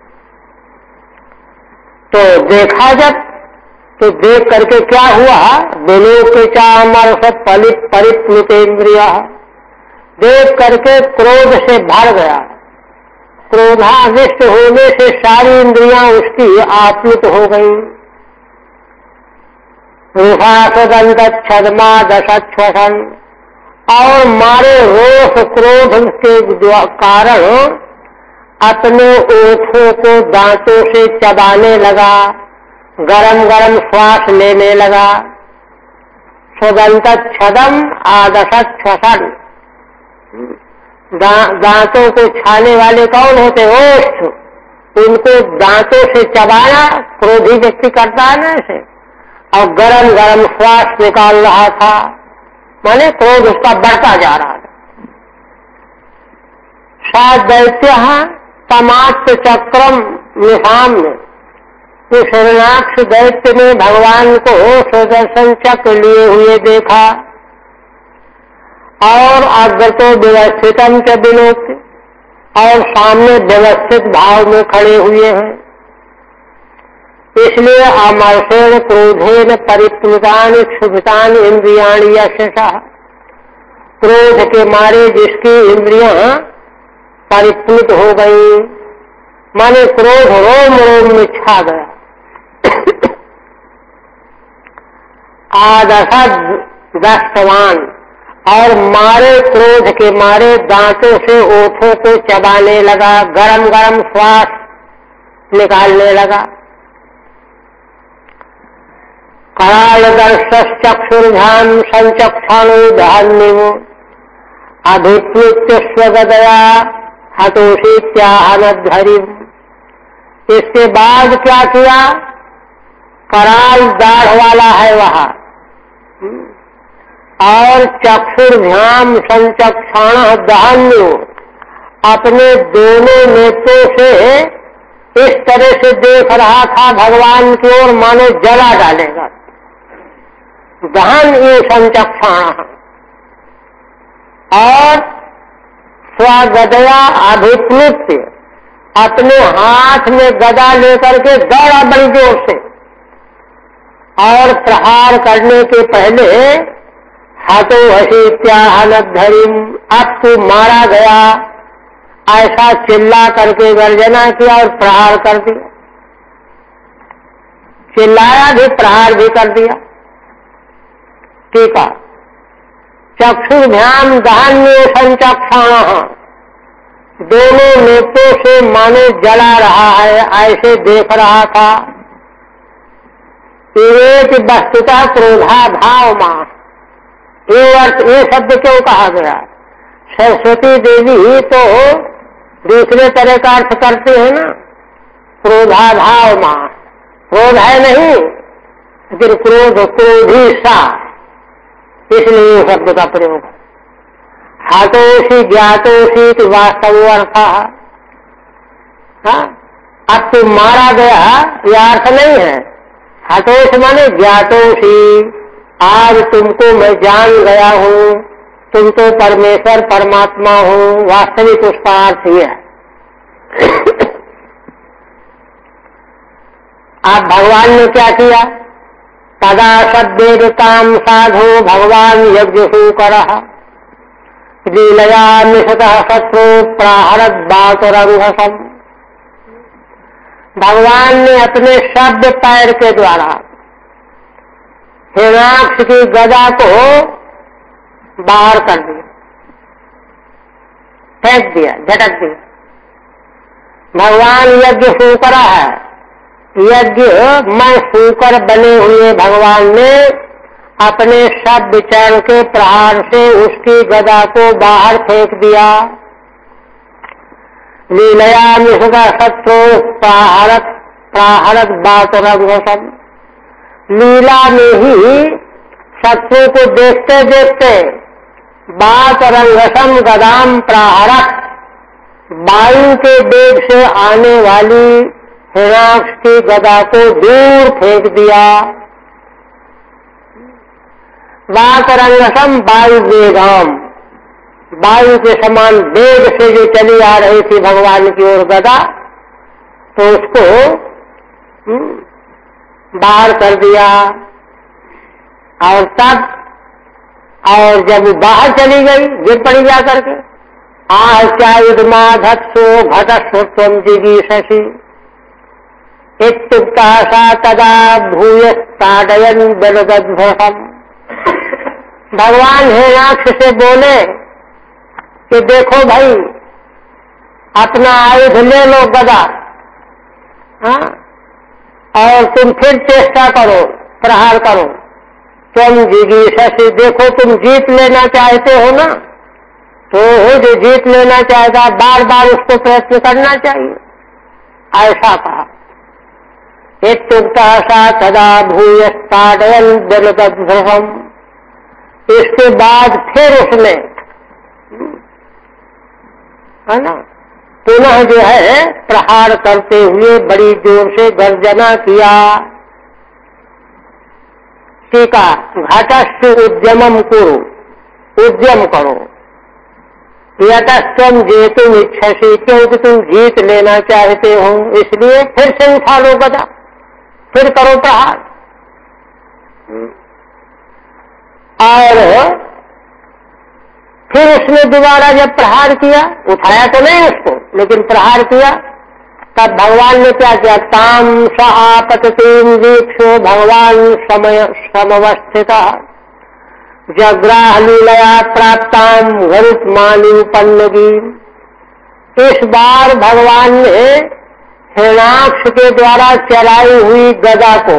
तो देखा जब, तो देख करके क्या हुआ, विलोक्य चामर्ष पलित परिप्लुतेन्द्रिय, देख करके क्रोध से भर गया। क्रोधाविष्ट होने से सारी इंद्रियां उसकी आप्लुत हो गई। रूषासदंत छदमा दशश्वसन, और मारे रोष क्रोध के कारण अपने ओठों को दांतों से चबाने लगा, गरम गरम श्वास लेने लगा। सुदंत छदम आदशश्वसन, दांतों को छाने वाले कौन होते? ओष्ठ, उनको दांतों से चबाना क्रोधी व्यक्ति करता है ना ऐसे। और गरम गरम श्वास निकाल रहा था, माने क्रोध उसका बढ़ता जा रहा था। सा दैत्य तमात्र चक्रम निशाम में, इस हिरण्याक्ष दैत्य ने भगवान को सुदर्शन चक्र लिए हुए देखा। और अग्रतो व्यवस्थितम च विलोक्य, और सामने व्यवस्थित भाव में खड़े हुए हैं। इसलिए अमर्षेण क्रोधेन परिप्लुतान क्षुभितान इंद्रियाणि यशसा, क्रोध के मारे जिसकी इंद्रियां परिप्लुत हो गई, माने क्रोध रोम रोम में छा गया। आदशद दस्तवान, और मारे क्रोध के मारे दांतों से ओठों को चबाने लगा, गरम गरम श्वास निकालने लगा। करालदर्शश्चक्षुर्भ्याम् संचक्षाणुधान्यो अभिप्लुत्य स्वगदया हतोषीत्याहनद्धरिम्। इसके बाद क्या किया? कराल दाढ़ वाला है वहां, और चक्षुर्भ्याम संचक्षाण धान्यो अपने दोनों नेत्रों से इस तरह से देख रहा था भगवान की ओर, मानो जला डालेगा। दहन ये संचक्षाण, और स्वगदया अभिप्लुत्य अपने हाथ में गदा लेकर के दौड़ा बड़ी जोर से, और प्रहार करने के पहले हतो हसीत्याहनद्धरिम, अब तू मारा गया, ऐसा चिल्ला करके गर्जना किया और प्रहार कर दिया। चिल्लाया भी, प्रहार भी कर दिया। ठीक है। चक्षुर्भ्याम धान्य संचक्षाण, दोनों नेत्रों से मानो जला रहा है, ऐसे देख रहा था। एक वस्तुतः क्रोधा भाव मां, ये अर्थ, ये शब्द क्यों कहा गया? सरस्वती देवी ही तो दूसरे तरह का अर्थ करते हैं ना, क्रोधाभाव मां, क्रोध है नहीं, लेकिन क्रोध क्रोधी सा, इसलिए ये शब्द का प्रयोग। हतोषी ज्ञातोषी की वास्तव अर्थ, अब तू मारा गया, यह अर्थ नहीं है। हतोष माने ज्ञातोषी, आज तुमको मैं जान गया हूँ, तुम तो परमेश्वर परमात्मा हो, वास्तविक उसका अर्थ ही है। आप भगवान ने क्या किया? तदा सद्वेदताम साधो भगवान यज्ञ करः लीलया निशतः शत्रु प्राहरत बातरंघसम। भगवान ने अपने शब्द पैर के द्वारा हिरणाक्ष की गदा को बाहर कर दिया, फेंक दिया, झटक दिया। भगवान यज्ञ सूकर है, यज्ञ में सूकर बने हुए भगवान ने अपने शब्द चरण के प्रहार से उसकी गदा को बाहर फेंक दिया। लीलया निषदा शत्रु प्राहरत प्राहरत बातरंघसम, लीला में ही शत्रु को देखते देखते बातरंघसम गदाम प्राहरत, वायु के वेग से आने वाली हिरणाक्ष की गदा को दूर फेंक दिया। वातरंघसम वायु वेगम, वायु के समान वेग से जो चली आ रही थी भगवान की ओर गदा, तो उसको बाहर कर दिया। और तब, और जब बाहर चली गई, गिर पड़ी जा करके, आचायुधमाधत्सो घटस्वत्वम जिगीषसि इत्युक्ता सा तदा भूयस्ताडयन बलगद्भ्रसम। भगवान हिरणाक्ष से बोले कि देखो भाई, अपना आयुध ले लो गदा, हाँ, और तुम फिर चेष्टा करो, प्रहार करो। तुम जिगीषसि, देखो तुम जीत लेना चाहते हो ना, तो जो जीत लेना चाहेगा बार बार उसको प्रयत्न करना चाहिए, ऐसा कहा। इत्युक्ता सा तदा भूयस्ताडयन बलगद्भ्रसम। इसके बाद फिर उसने, है ना, पुनः जो है प्रहार करते हुए बड़ी जोर से गर्जना किया। टीका, घटस्य उद्यमम कुरु, उद्यम करो। यतस्त्वम जेतुम इच्छसि, क्योंकि तुम जीत लेना चाहते हो, इसलिए फिर से उठा लो गदा, फिर करो प्रहार। और फिर उसने दोबारा जब प्रहार किया, उठाया तो नहीं उसको, लेकिन प्रहार किया, तब भगवान ने क्या किया? ताम स आपततीम वीक्षो भगवान समय समवस्थितः जग्राह लीलया प्राप्ताम गरुत्मान्युपन्नगी। इस बार भगवान ने हिरणाक्ष के द्वारा चलाई हुई गदा को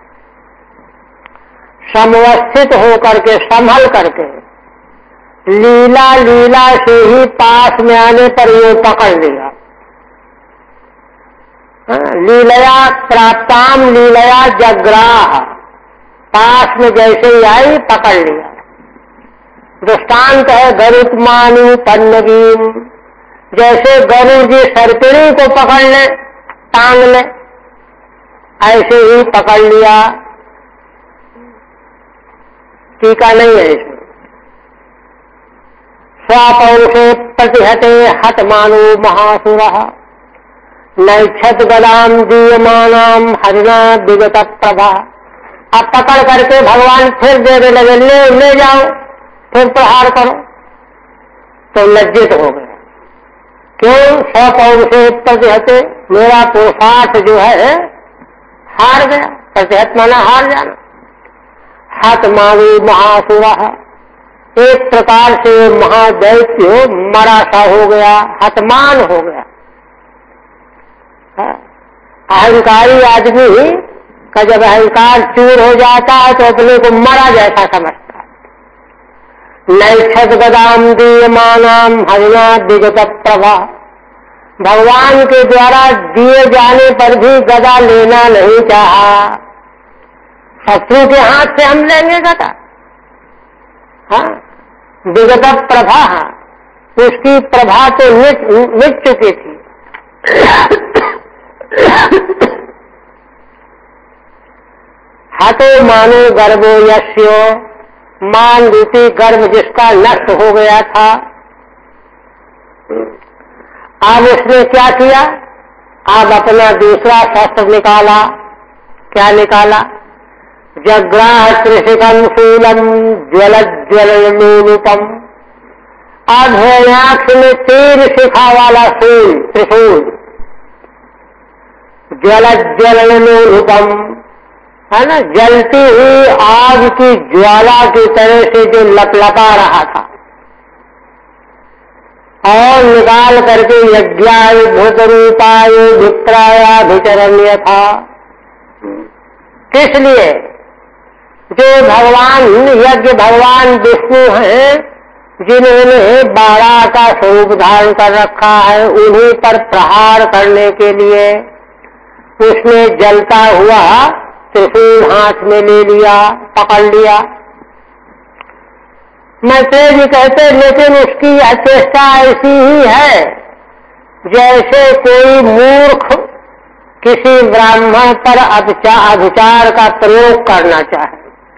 समवस्थित होकर के, संभल करके, लीला लीला से ही पास में आने पर ये पकड़ लिया। लीलया प्राप्ताम लीलया जग्राह, पास में जैसे ही आई पकड़ लिया। दृष्टांत है गरुत्मान्युपन्नगी, जैसे गरुड़ जी सर्पिणी को पकड़ ले, टांग ले, ऐसे ही पकड़ लिया। टीका नहीं है इसमें। स्वपौरुषे प्रतिहते हतमानो महासुरः नैक्षत गदाम दीयमानाम हरिणा विगत प्रभा। अब पकड़ करके भगवान फिर देने लगे, ले ले जाओ, फिर प्रहार करो। तो लज्जित हो गए। क्यों? स्वपौरुषे प्रतिहते, मेरा पुरुषार्थ जो है हार गया। प्रतिहत माना हार जाना। हतमानो महासुरः, एक प्रकार से महादैत्य मरा सा हो गया, हतमान हो गया। अहंकारी आदमी का जब अहंकार चूर हो जाता है तो अपने को मरा जैसा समझता है। नैक्षत गदाम दीयमानाम हरिणा विगत प्रभा, भगवान के द्वारा दिए जाने पर भी गदा लेना नहीं चाहा। शत्रु के हाथ से हम लेंगे गदा? हाँ, विगत प्रभा, उसकी प्रभा तो मिट चुकी थी। हतो मानो गर्भो यस्यो, मान रूपी गर्भ जिसका नष्ट हो गया था। अब उसने क्या किया? अब अपना दूसरा शस्त्र निकाला। क्या निकाला? जग्राह त्रिशिखम शूलम ज्वलज्वलनूनुपम। अब हिरण्याक्ष में तीन शिखा वाला शूल, त्रिशूल, ज्वलज्वलनूनुपम, है ना, जलती हुई आग की ज्वाला की तरह से जो लपलपा रहा था, और निकाल करके यज्ञाय भूतरूपाय विप्रायाभिचरण्य था। किस लिए? जो भगवान यज्ञ भगवान विष्णु हैं, जिन्होंने बाड़ा का स्वरूप धारण कर रखा है, उन्हीं पर प्रहार करने के लिए उसने जलता हुआ त्रिशूल हाथ में ले लिया, पकड़ लिया। मैत्रेय जी कहते, लेकिन उसकी यह चेष्टा ऐसी ही है जैसे कोई मूर्ख किसी ब्राह्मण पर अभिचार का प्रयोग करना चाहे।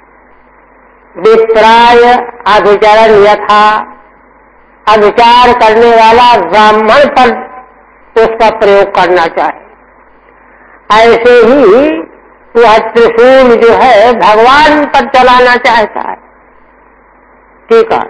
विप्राय अभिचरण यथा, अभिचार करने वाला ब्राह्मण पर उसका प्रयोग करना चाहे, ऐसे ही वह त्रिशूल जो है भगवान पर चलाना चाहता है। ठीक है।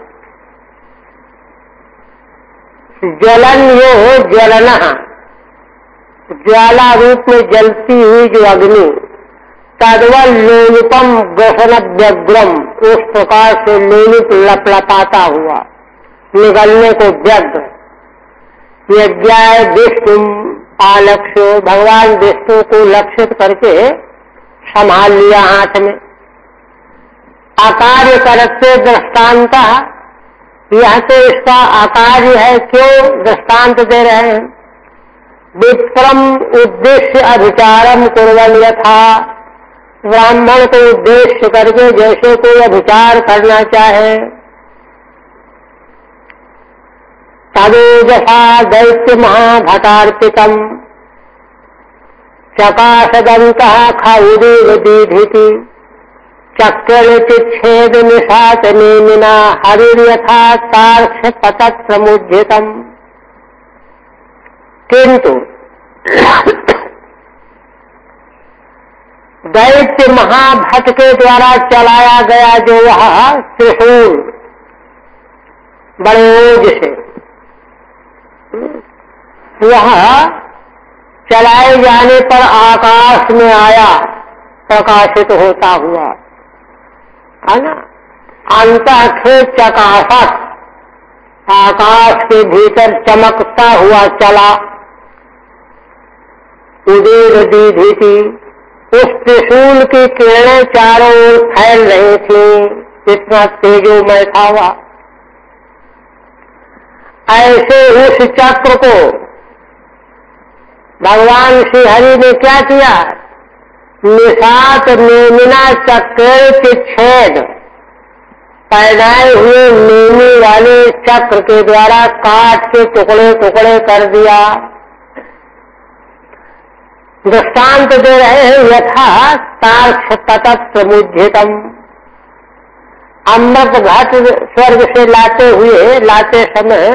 ज्वलन यो ज्वलना, ज्वाला रूप में जलती हुई जो अग्नि, तद्वल लोलुपम गसन व्यग्रम, उस प्रकार से लोलुप लपलपाता हुआ, निगलने को व्यग्र। यज्ञाय विष्णु आलक्ष्यो, भगवान विष्णु को लक्षित करके संभाल लिया हाथ में। आकार्य करते दृष्टांत, यह तो इसका आकार्य है, क्यों दृष्टांत दे रहे हैं? विप्रम उद्देश्य अभिचारम कुर्वन् यथा, ब्राह्मण को उद्देश्य करके जैसे कोई अभिचार करना चाहे। तदोजसा दैत्य महाभटार्पितम चकाशदंतः खाउदीव दीधिति चक्रलिचिच्छेद निशात नेमिना हरिर्यथा तार्क्ष पतत् समुज्झितम। किंतु दैत्य महाभट के द्वारा चलाया गया जो वह त्रिशूल बड़े ओज से, वह चलाए जाने पर आकाश में आया प्रकाशित होता हुआ, है ना। अंतःखे चकासत, आकाश के भीतर चमकता हुआ चला। उदीर दीधीति, उस त्रिशूल की किरणें चारों ओर फैल रही थी, इतना तेजोमय था वह। ऐसे उस चक्र को भगवान श्री हरि ने क्या किया? निशात नेमिना चक्र के छेद, पैदाए हुए नेमी वाले चक्र के द्वारा काट के टुकड़े टुकड़े कर दिया। दृष्टांत दे रहे हैं, यथा तार्क्ष ततत्र मुज्झितम, अमृत घट स्वर्ग से लाते हुए लाते समय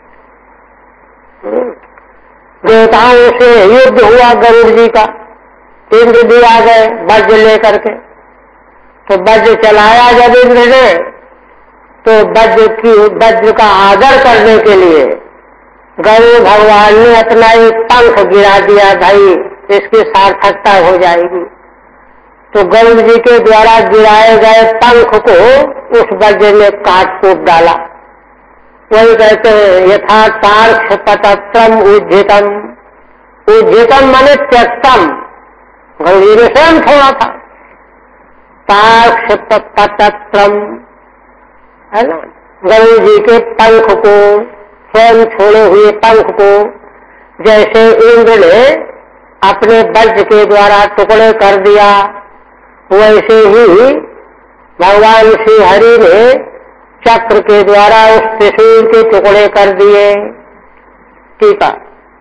देवताओं से युद्ध हुआ गरुड़ जी का, इंद्र भी आ गए वज्र लेकर के। तो वज्र चलाया जब इंद्र ने, तो वज्र की वज्र का आदर करने के लिए गरुड़ भगवान ने अपना एक पंख गिरा दिया, भाई इसकी सार्थकता हो जाएगी। तो गरुड़ जी के द्वारा गिराए गए पंख को उस वज्र ने काट कूट डाला। वही कहते हैं यथा तार्क्ष पतत्रम उज्झितम, उज्झितम माने त्यक्तम, गरुड़ जी ने स्वयं छोड़ा था। तार्क्ष पतत्रम है ना, गरुड़ जी के पंख को, स्वयं छोड़े हुए पंख को जैसे इंद्र ने अपने वज्र के द्वारा टुकड़े कर दिया, वैसे ही भगवान श्री हरि ने चक्र के द्वारा उस त्रिशूल के टुकड़े कर दिए। ठीक है।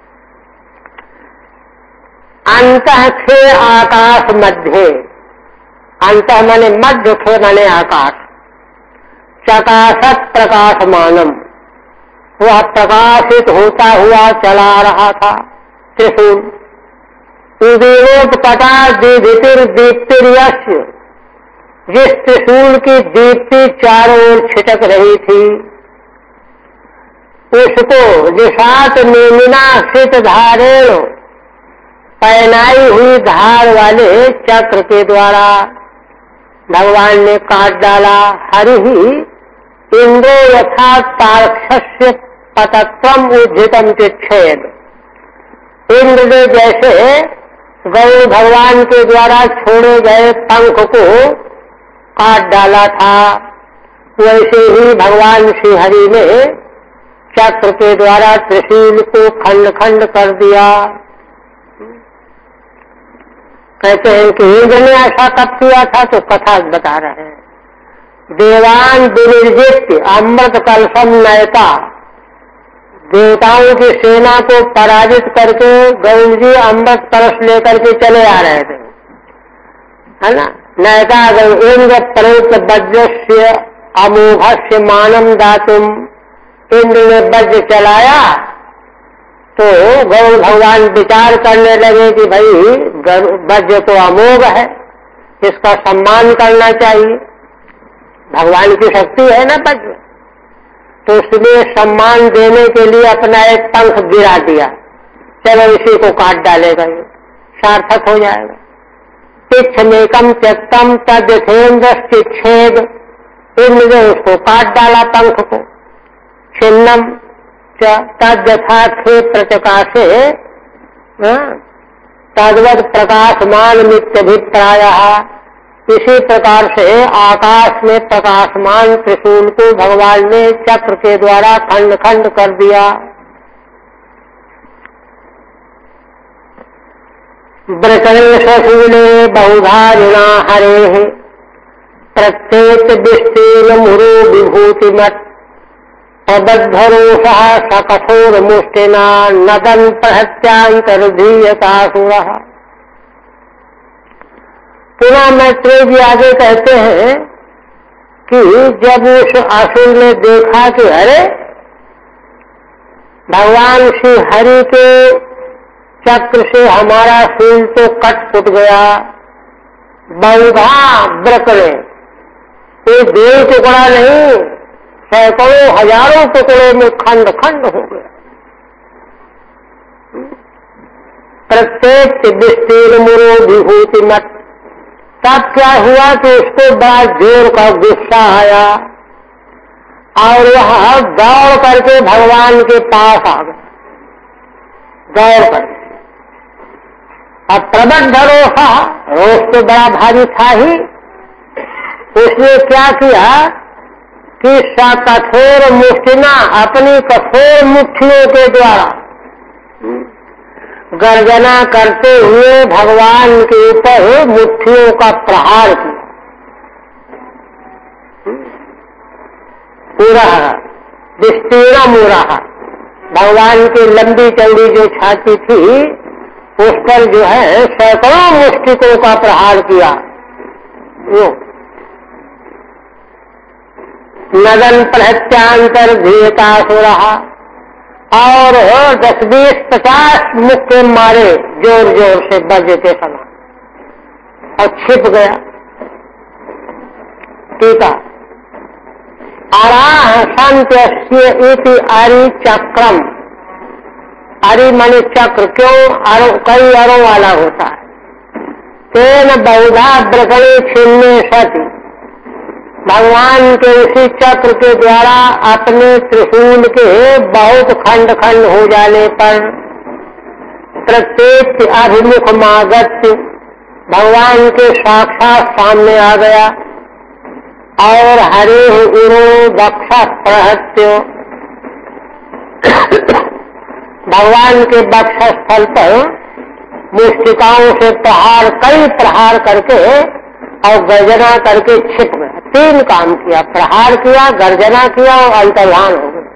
अंतः खे आकाश मध्य, अंतः माने मध्य, खे माने आकाश। चकाशत प्रकाशमानम, वह प्रकाशित होता हुआ चला रहा था त्रिशूल। उदीरोत्पटा दीधितिर दीप्तिर्यस्य, जिस त्रिशूल की दीप्ति चारों ओर छिटक रही थी, उसको निशात नेमिना सित धारेण, पहनाई हुई धार वाले चक्र के द्वारा भगवान ने काट डाला। हरि ही इंद्रो यथा तार्क्षस्य पतत्रम उज्झितम चिच्छेद, इंद्र ने जैसे गरुड़ भगवान के द्वारा छोड़े गए पंख को काट डाला था, वैसे ही भगवान श्री हरि ने चक्र के द्वारा त्रिशूल को खंड खंड कर दिया। कहते हैं कि इंद्र ने ऐसा कब किया था, तो कथा बता रहे हैं। देवान विनिर्जित अमृत कलशम नयता, देवताओं की सेना को पराजित करके गरुड़ जी अमृत कलश लेकर के चले आ रहे थे, है ना। नयता इंद्र प्रयुक्त वज्रस्य अमोघस्य मानम दातुम, इंद्र ने वज्र चलाया तो गरुड़ भगवान विचार करने लगे कि भाई वज्र तो अमोघ है, इसका सम्मान करना चाहिए, भगवान की शक्ति है ना वज्र, तो इसलिए सम्मान देने के लिए अपना एक पंख गिरा दिया, चलो इसी को काट डालेगा, ये सार्थक हो जाएगा। पिच्छमेकम त्यक्तम तद्यथेन्द्रश्चिच्छेद, इंद्र ने उसको काट डाला पंख को। छिन्नम तद्यथा खे प्रचकाशे तद्वद प्रकाशमान मित्यभिप्रायः, इसी प्रकार से आकाश में प्रकाशमान त्रिशूल को भगवान ने चक्र के द्वारा खंड खंड कर दिया। ब्रकलेशूले बहुधारिणा हरे प्रत्येक विस्तीर्ण मुरु विभूतिमत, अबद्धरोषः सकठोर मुष्टिना नदन प्रहत्यांतर्धीयतासुरः। पुनः मैत्रेय जी आगे कहते हैं कि जब उस असुर ने देखा कि अरे भगवान श्री हरि के चक्र से हमारा शूल तो कट फुट गया, बहुधा ब्रकले, एक दो टुकड़ा नहीं सैकड़ों हजारों टुकड़ों में खंड खंड हो गया। प्रत्येक विस्तीर्ण मुरो विभूति मत, तब क्या हुआ कि उसको बड़ा जोर का गुस्सा आया और वह दौड़ करके भगवान के पास आ गया, दौड़ करके। अब प्रबद्ध रोषा, रोष तो बड़ा भारी था ही, उसने क्या किया कि सा कठोर मुष्टिना, अपनी कठोर मुट्ठियों के द्वारा गर्जना करते हुए भगवान के ऊपर मुट्ठियों का प्रहार किया। पूरा विस्तीर्ण मूरा, भगवान की लंबी चौड़ी जो छाती थी उस पर जो है सैकड़ों मुष्टिकों का प्रहार किया। नगन प्रहत्यांतर धीयता सो रहा और दस बीस पचास मुक्के मारे जोर जोर से वज्र के समान और छिप गया। टीका आराह संत्यस्य इति आरी चक्रम, आरी माने चक्र, क्यों आरो, कई अरों वाला होता है। तेन बहुधा ब्रकणी छिन्ने सती, भगवान के उसी चक्र के द्वारा अपने त्रिशूल के बहुत खंड खंड हो जाने पर प्रत्येक अभिमुख मागत्य भगवान के साक्षात सामने आ गया और हरे उरो बक्षा प्रहत्यो, भगवान के बक्ष स्थल पर मुष्टिकाओं से प्रहार, कई प्रहार करके और गर्जना करके छिप गया। तीन काम किया, प्रहार किया, गर्जना किया और अंतर्धान हो गया।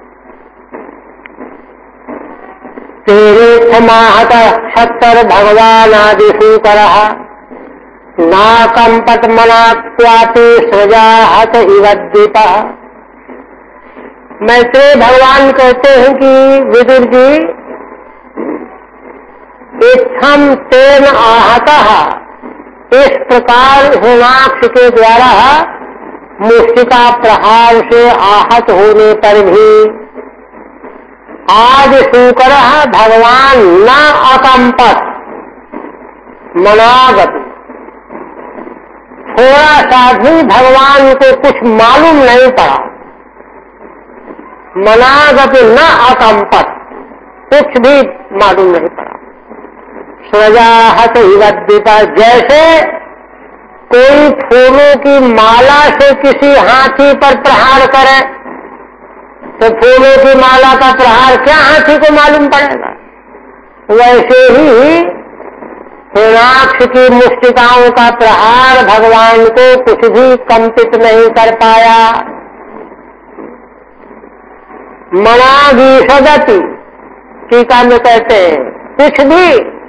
तेरे समाहत क्षत्र भगवान आदिशु करहा, नाकंपत मना क्वापि सृजाहत इवद्दीप। मैत्रेय भगवान कहते हैं कि विदुर जी, इत्थम तेन आहतः, इस प्रकार हिरणाक्ष के द्वारा मुष्टिका प्रहार से आहत होने पर भी आज शूकर भगवान न अकंपत मनागत, थोड़ा सा भी भगवान को कुछ मालूम नहीं पड़ा। मनागत न अकंपत, कुछ भी मालूम नहीं पड़ा। सजाहत हिवद्दीपा, जैसे कोई फूलों की माला से किसी हाथी पर प्रहार करे तो फूलों की माला का प्रहार क्या हाथी को मालूम पड़ेगा, वैसे ही हिरणाक्ष की मुष्टिकाओं का प्रहार भगवान को कुछ भी कंपित नहीं कर पाया। मनागीषगति, टीका में कहते हैं कुछ भी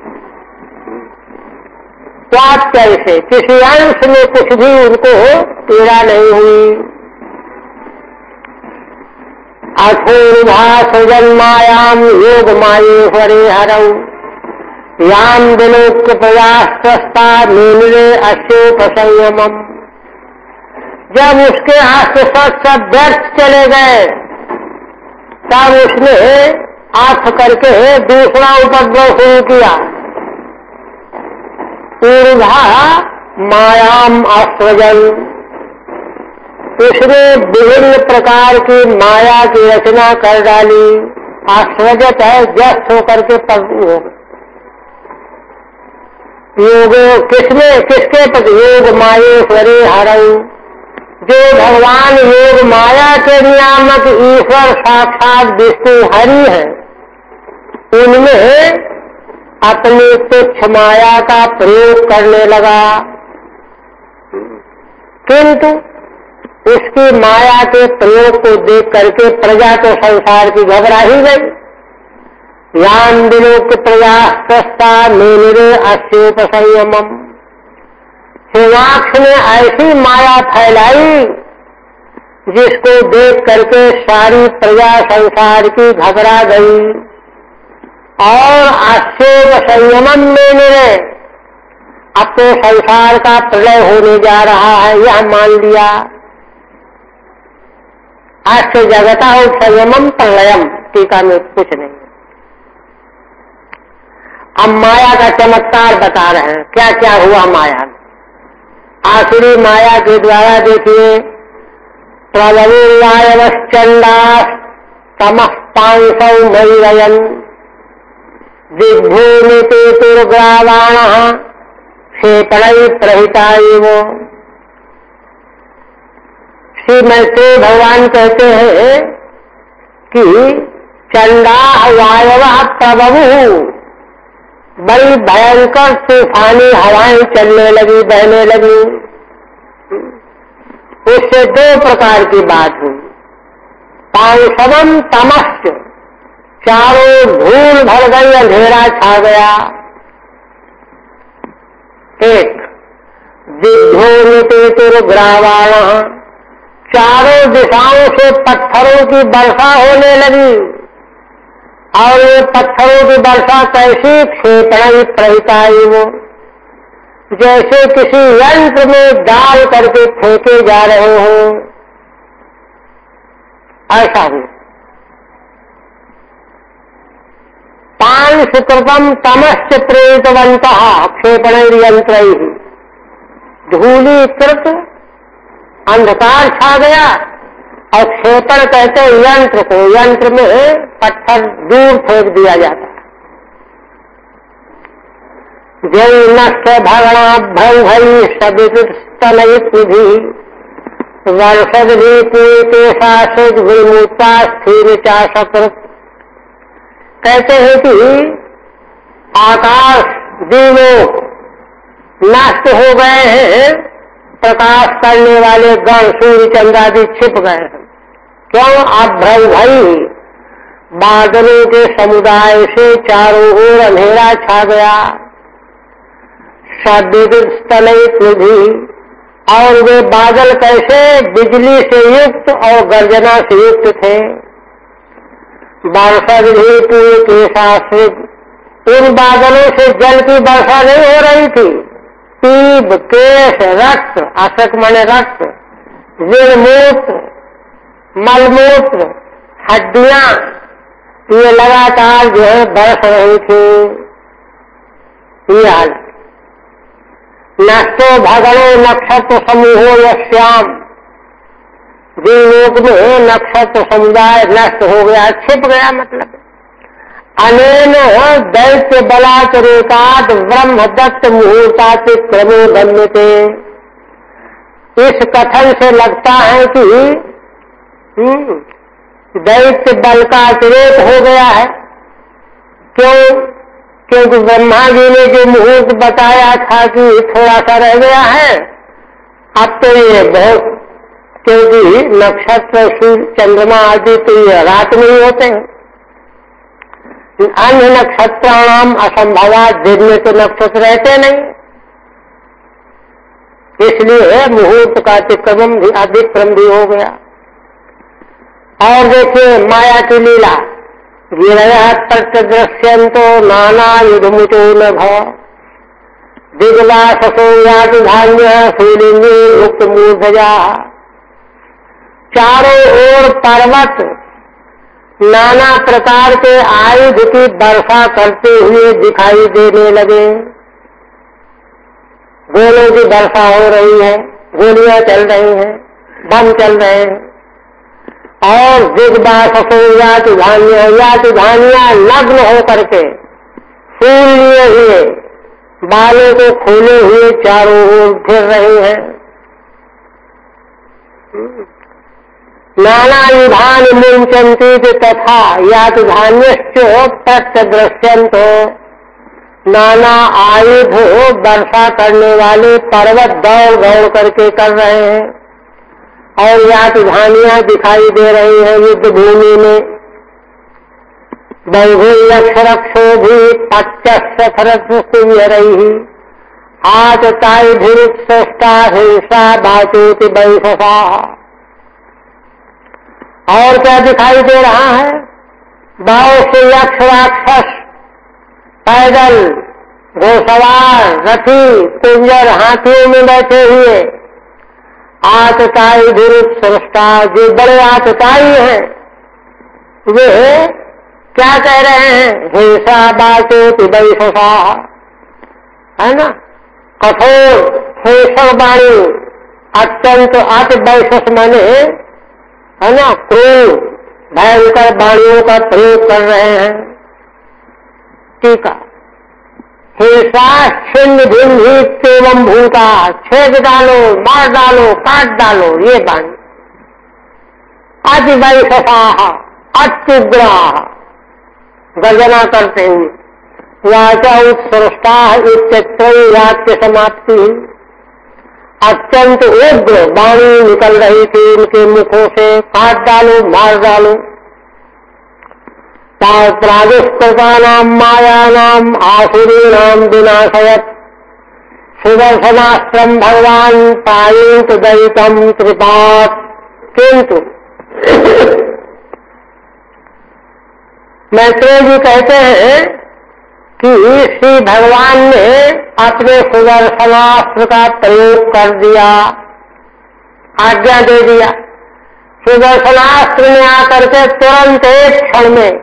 स्वास्थ्य से किसी अंश में कुछ भी उनको पीड़ा नहीं हुई। अथोर्भा सृजन्मायाम योग मायेश्वरे हरऊ, याम विलोक्य प्रयास्ता नीले अश्योपसंयमम। जब उसके हाथ से सब सब व्यर्थ चले गए तब उसने आंख करके दूसरा उपद्रव शुरू किया। ऊर्धा मायाम आश्रजन, उसने विभिन्न प्रकार की माया की रचना कर डाली। आश्रजत है, जस्त होकर के प्रभु हो। योग किसने, किसके प्रति, योग मायेश्वरी हरऊ, जो भगवान योग माया के नियामक ईश्वर साक्षात विष्णु हरि है, उनमें अपनी तुच्छ माया का प्रयोग करने लगा। किंतु उसकी माया के प्रयोग को देख करके प्रजा तो संसार की घबरा ही गई। यान विलोक प्रयास्ता मेरे अस्योपसंयमम, हिरणाक्ष ने ऐसी माया फैलाई जिसको देख करके सारी प्रजा संसार की घबरा गई और अस्योपसंयमम में मेरे अब तो संसार का प्रलय होने जा रहा है यह मान लिया। अस्य जगता संयमम प्रलयम, टीका में कुछ नहीं। अब माया का चमत्कार बता रहे हैं, क्या क्या हुआ माया में। आखिरी माया के द्वारा देखिए, प्रबलुर्वायवश्चंडा तमः पांसौ मयिरयन् दिग्भूमिते तुर्ग्रावाणः क्षेपणै प्रहिता एव। श्री मैत्रेय भगवान कहते हैं कि चंडा वायवः प्रबलु, बड़ी भयंकर तूफानी हवाएं चलने लगी, बहने लगी। उससे दो प्रकार की बात हुई। पांसवम तमस्य, चारों धूल भर गई, अंधेरा छा गया। एक दिग्भूमिते तुर्ग्रावाणः, चारों दिशाओं से पत्थरों की वर्षा होने लगी। और ये पत्थरों की वर्षा कैसी? क्षेपण प्रहिता वो, जैसे किसी यंत्र में डाल करके फेंके जा रहे हो, ऐसा ही। पान सुकृतम तमश्च प्रेतवन्तः क्षेपण यंत्र ही, धूलीकृत अंधकार छा गया। और क्षेपण कहते हैं यंत्र को, यंत्र में पत्थर दूर फेंक दिया जाता है। जय नष्ट भगणा भय सवितुस्तनयित निधि वर्षद भी पूते शासित विमुक्ता स्थिर चाशकृत। कहते हैं कि आकाश दिनों नष्ट हो गए हैं, प्रकाश करने वाले गण सूर्य चंद्रादि छिप गए हैं। क्यों? अभ्रय भई, बादलों के समुदाय से चारों ओर अंधेरा छा गया। सविद्युत स्तनयित निधि, और वे बादल कैसे? बिजली से युक्त और गर्जना से युक्त थे। वर्षद भी पूरे के शाश्रित, उन बादलों से जल की वर्षा नहीं हो रही थी। पीप, केश, रक्त, अशक माने रक्त, वीरमूत्र, मलमूत्र, हड्डियां, ये लगातार जो है बरस रही थी। ये हाल। नष्टो भगणो नक्षत्र समूहो यश्याम, जिन लोक में नक्षत्र समुदाय नष्ट हो गया, छिप गया, मतलब अनेन दैत्य बलाचरेकात ब्रह्म दत्त मुहूर्तात् क्रमो गम्यते। इस कथन से लगता है कि दैत्य बल का अतिरेक हो गया है। क्यों? क्योंकि ब्रह्मा जी ने जो मुहूर्त बताया था कि थोड़ा सा रह गया है, अब तो ये बहुत, क्योंकि नक्षत्र सूर्य चंद्रमा आदि तो ये रात में ही होते हैं। अन्य नक्षत्राणाम असंभवा, दिन में तो नक्षत्र रहते नहीं, इसलिए मुहूर्त का अतिक्रमण भी अतिक्रम भी हो गया। और देखिए माया की लीला, गिरया प्रत्यदृश्यंतो नाना युधमुचो नभ दिग्वाससो याति धान्य शूलिंगी मुक्त मूर्धजा। चारों ओर पर्वत नाना प्रकार के आयुध की वर्षा करते हुए दिखाई देने लगे। गोलों की वर्षा हो रही है, गोलियां चल रही हैं, बम चल रहे हैं। और दिग्वाससो याति धान्य, याति धानियां नग्न हो करके फूल लिए हुए, बालों को खोले हुए चारों ओर फिर रही हैं। नाना युधान मुंचन्ति तथा याति धान्यश्च प्रत्यदृश्यन्तो, नाना आयुध वर्षा करने वाले पर्वत दौड़ दौड़ करके कर रहे हैं। और याति धानियां दिखाई दे रही है युद्ध भूमि में। बहुलक्ष रक्षो भी पच्चर रही आचताई भिरुत्सष्टा हिंसा बाचोति वैशसा। और क्या दिखाई दे रहा है? बहुत से यक्ष राक्षस पैदल, घोड़सवार, रथी, कुंजर, हाथियों में बैठे हुए, आतताई विरुद्ध सृष्टा, जो बड़े आतताई हैं, वे क्या कह रहे हैं? हिंसा बाचोति वैशसा, है ना, कठोर हेषण वाणी अत्यंत अति वैशस माने है ना, क्रूर भयंकर वाणियों का प्रयोग कर रहे हैं। टीका, हेषा छिन्न भिन्न एवं भूता, छेद डालो, मार डालो, काट डालो, ये वाणी। अति वैशसा अत्युग्रा, गर्जना करते हुए, वाचा उत्सृष्टा इत्यत्र वाक्य समाप्ति। अत्यंत उग्र वाणी निकल रही थी इनके मुखों से, काट डालो, मार डालो। प्रागुष्कृतानां मायानां आसुरीणां विनाशयत् सुदर्शनास्त्रं भगवान प्रायुक्त दयितं त्रिपात्। किंतु मैत्रेय जी कहते हैं कि श्री भगवान ने अपने सुदर्शनास्त्र का प्रयोग कर दिया, आज्ञा दे दिया। सुदर्शनास्त्र में आकर के तुरंत एक क्षण में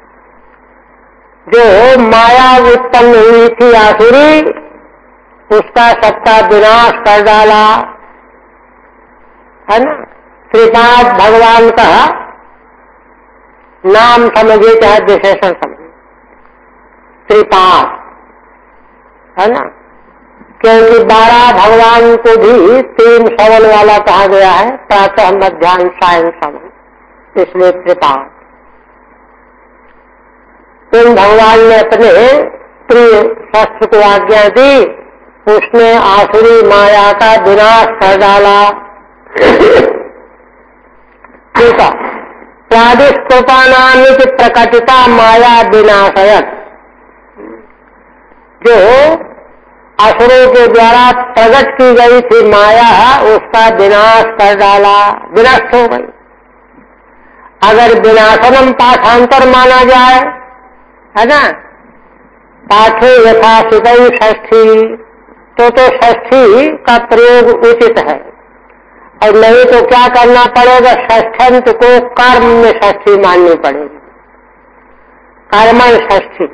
जो माया उत्पन्न हुई थी आसुरी, उसका सबका विनाश कर डाला, है ना। त्रिपाद भगवान का नाम समझिए चाहे विशेषण समझिए, त्रिपाद, है ना, क्योंकि बारह भगवान को भी तीन सवन वाला कहा गया है, प्रातः मध्याह्न सायं सवन, इसलिए त्रिपाद। उन भगवान ने अपने प्रिय शस्त्र को आज्ञा दी, उसने आसुरी माया का विनाश कर डाला। ठीक है, प्रादिष्कृतानामिति प्रकटिता माया विनाशयत्, जो असुरों के द्वारा प्रकट की गई थी माया, उसका विनाश कर डाला, विनष्ट हो गई। अगर विनाशनम पाठांतर माना जाए, है ना, पाठे यथाशितई षष्ठी, तो तो षष्ठी का प्रयोग उचित है, और नहीं तो क्या करना पड़ेगा, षष्ठंत को कर्म में षष्ठी माननी पड़ेगी, कर्मण षष्ठी।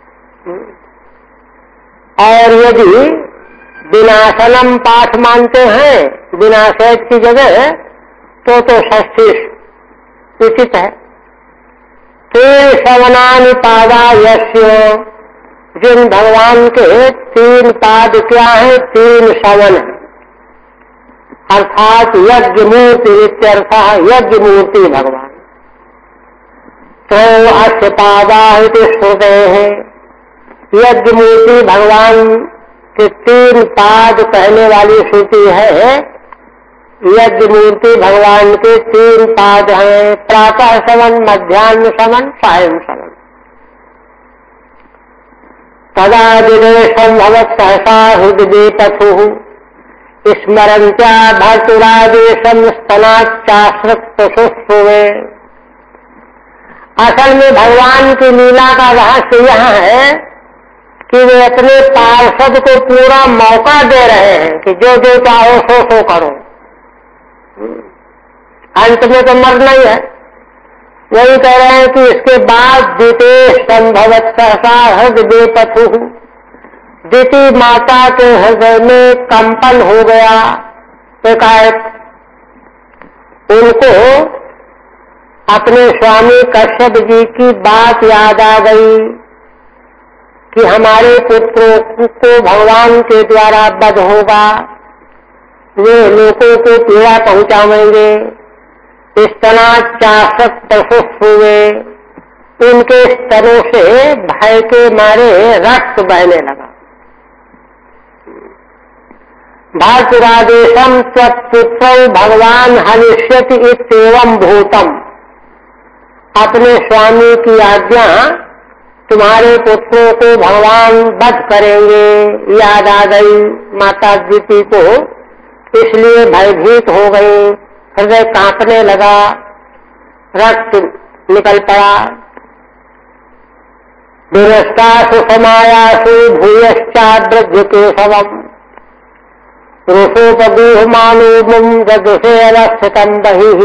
और यदि विनाशनम पाठ मानते हैं विनाशयत की जगह, तो तो षष्ठी उचित है। तीन सवनानि पादा यस्य, जिन भगवान के तीन पाद क्या है, तीन सवन है, अर्थात यज्ञ मूर्ति इत्यर्थ, यज्ञ मूर्ति भगवान। तो अस्य पादा इति श्रुते है, यज्ञ मूर्ति भगवान के तीन पाद कहने वाली श्रुति है। यज्ञ मूर्ति भगवान के तीन पाद हैं, प्रातः सवन, मध्याह्न सवन, सायं सवन। तदा दिनेशं भवत् सहसा हृदये पथुः, स्मरन्त्या भर्तुरादेशं स्तनाच्चाश्रक्तशुश्रुवे। असल में भगवान की लीला का रहस्य यह है कि वे अपने पार्षद को पूरा मौका दे रहे हैं कि जो जो चाहो सो सो करो, अंत में तो मरना ही है। वही कह रहे हैं कि इसके बाद द्वितीय संभवत सहसा हृदय पथु, द्वितीय माता के हृदय में कंपन हो गया एकाएक। उनको अपने स्वामी कश्यप जी की बात याद आ गई कि हमारे पुत्रों को भगवान के द्वारा वध होगा, वे लोगों को पीड़ा पहुंचावेंगे। स्तनाचाशक प्रशुष्ट हुए, उनके स्तनों से भय के मारे रक्त बहने लगा। भातुरादेशम त्वत्पुत्रौ भगवान हनिष्यति इत्येवं भूतम, अपने स्वामी की आज्ञा, तुम्हारे पुत्रों को भगवान वध करेंगे, याद आ गई माता द्विती को, इसलिए भयभीत हो गई, हृदय कांपने लगा, रक्त निकल पड़ा। दुरस्तासु समायासु भूयश्चाद्रज्य केशवम्, रुषोपगूहमानूमुम् ददृशे अवस्थितम् बहिः।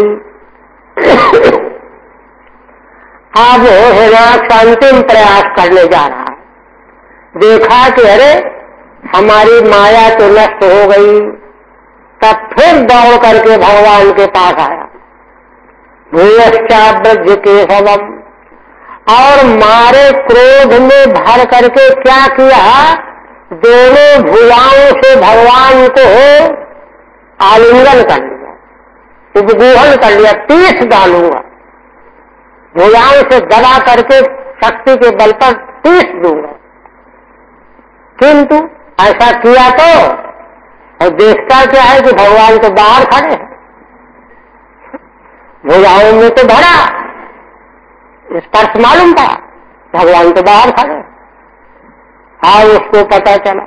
अब हिरण्याक्ष अंतिम प्रयास करने जा रहा है। देखा कि अरे हमारी माया तो नष्ट हो गई। तब फिर दौड़ करके भगवान के पास आया, भूयश्चाब्रज केशवम, और मारे क्रोध में भर करके क्या किया, दोनों भुजाओं से भगवान को आलिंगन कर लिया, उपगूहन कर लिया, तीस डालूंगा, भुजाओं से दबा करके शक्ति के बल पर तीस दूंगा। किंतु ऐसा किया तो, और देखता क्या है कि भगवान तो बाहर खड़े हैं, भुजाओं में तो भरा, स्पर्श मालूम था, भगवान तो बाहर खड़े। आज उसको पता चला,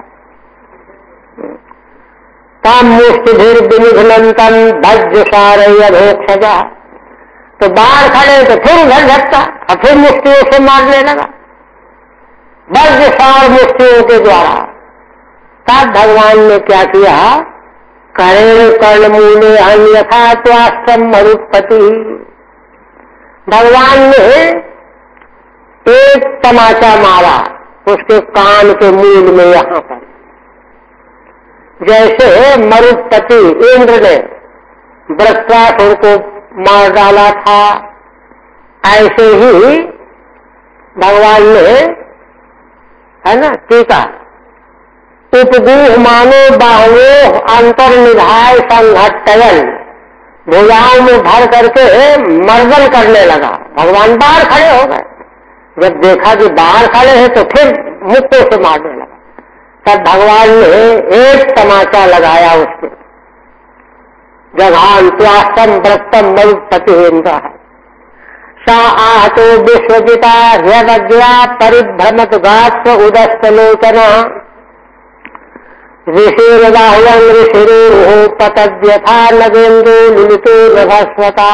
तम मुष्टिधीर विनिघ्नंतम भज्य सारय अधोक्षजा, तो बाहर खड़े तो फिर उधर झटका और फिर मुष्टियों से मारने लगा, वज्र सार मुष्टियों के द्वारा। तब भगवान ने क्या किया, करेण कर्णमूले अन्यथा त्वाष्टम मरुत्पति, भगवान ने एक तमाचा मारा उसके कान के मूल में, यहां पर, जैसे मरुत्पति इंद्र ने वृत्रासुर को मार डाला था, ऐसे ही भगवान ने, है ना, टीका, उपगूह मानो बाहो अंतर निधाय संघटयन, भुजाओं में भर करके मर्दन करने लगा। भगवान बाहर खड़े हो गए, जब देखा कि बाहर खड़े हैं तो फिर मुक्कों से मारने लगा। तब भगवान ने एक तमाचा लगाया उसके, जघान त्वास्तम व्रतम मरुत्पतिहेन्द्र, सा आहतो विश्वजिता ह्यवज्ञा परिभ्रमत गात्र उदस्त लोचना, ऋषिर्बाह्वं ऋषिरुहो पतद्यथा नगेन्द्रो लुलितो नभस्वता।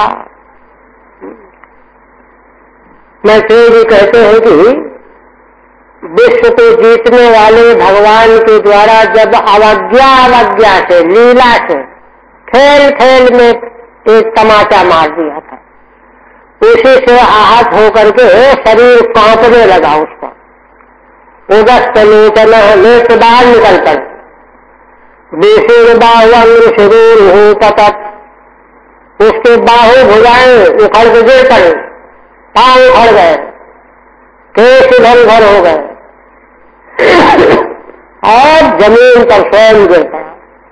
मैं जी कहते हैं कि विश्व को जीतने वाले भगवान के द्वारा जब अवज्ञा अवज्ञा से, लीला से, खेल खेल में एक तमाचा मार दिया था, उसी से आहत होकर के शरीर कांपने लगा उसका, उदस्त लोचन, नेत्र बाहर निकल कर, विषुर्बाह्वं ऋषिरुहो पतत, उसके बाहु भुजाएं उखड़ के गिर पड़े, पांव उखड़ गए, केश इधर उधर हो गए और जमीन पर स्वयं गिर पड़ा।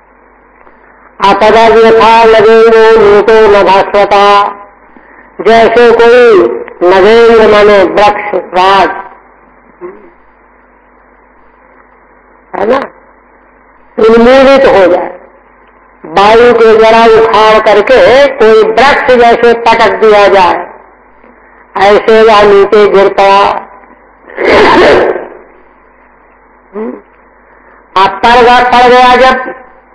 अपदा यथा नगेन्द्रो लूटो नभास्वता, जैसे कोई नगेन्द्र माने वृक्ष राज, है ना, उन्मूलित हो जाए, वायु के द्वारा उखाड़ करके कोई वृक्ष जैसे पटक दिया जाए, ऐसे वह नीचे गिर पड़ा। अब पड़ गया पड़ गया जब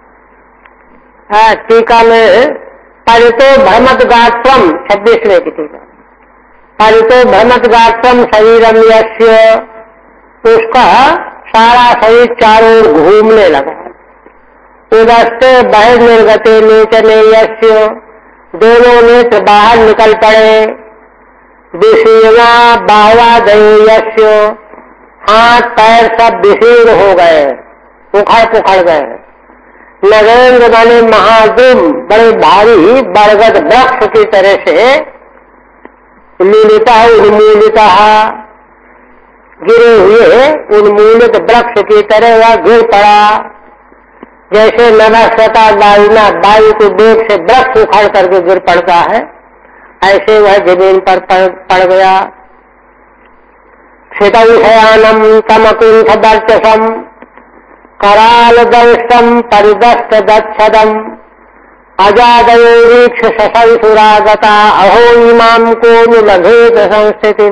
टीका में, परितो भ्रमत गात्रम, छब्बीसवें की टीका, परितो भ्रमत गात्रम शरीरम यस्य, उसका सारा शरीर चारों ओर घूमने लगा, उदस्ते बहिर्निर्गते नेचने यस्य, दोनों नेत्र बाहर निकल पड़े, विशीर्णा बाह्वादयो यस्य, हाथ पैर सब विशीर्ण हो गए, उखड़ पुखड़ गए। नगेन्द्र माने महादुम, बड़े भारी बरगद वृक्ष की तरह से, लीलिता उन्मूलिता, गिरे हुए उन्मूलित वृक्ष की तरह वह गिर पड़ा, जैसे नभस्वता वायुना, वायु के वेग से वृक्ष उखड़ करके गिर पड़ता है, ऐसे वह जमीन पर पड़ गया। क्षितौषयानम तमकुंठ वर्चसम कराल दंष्टम परिदस्त दक्षदम, अजादयोरीक्ष सशंसुरागता, अहो इमाम को नुलभेद संस्थितिम।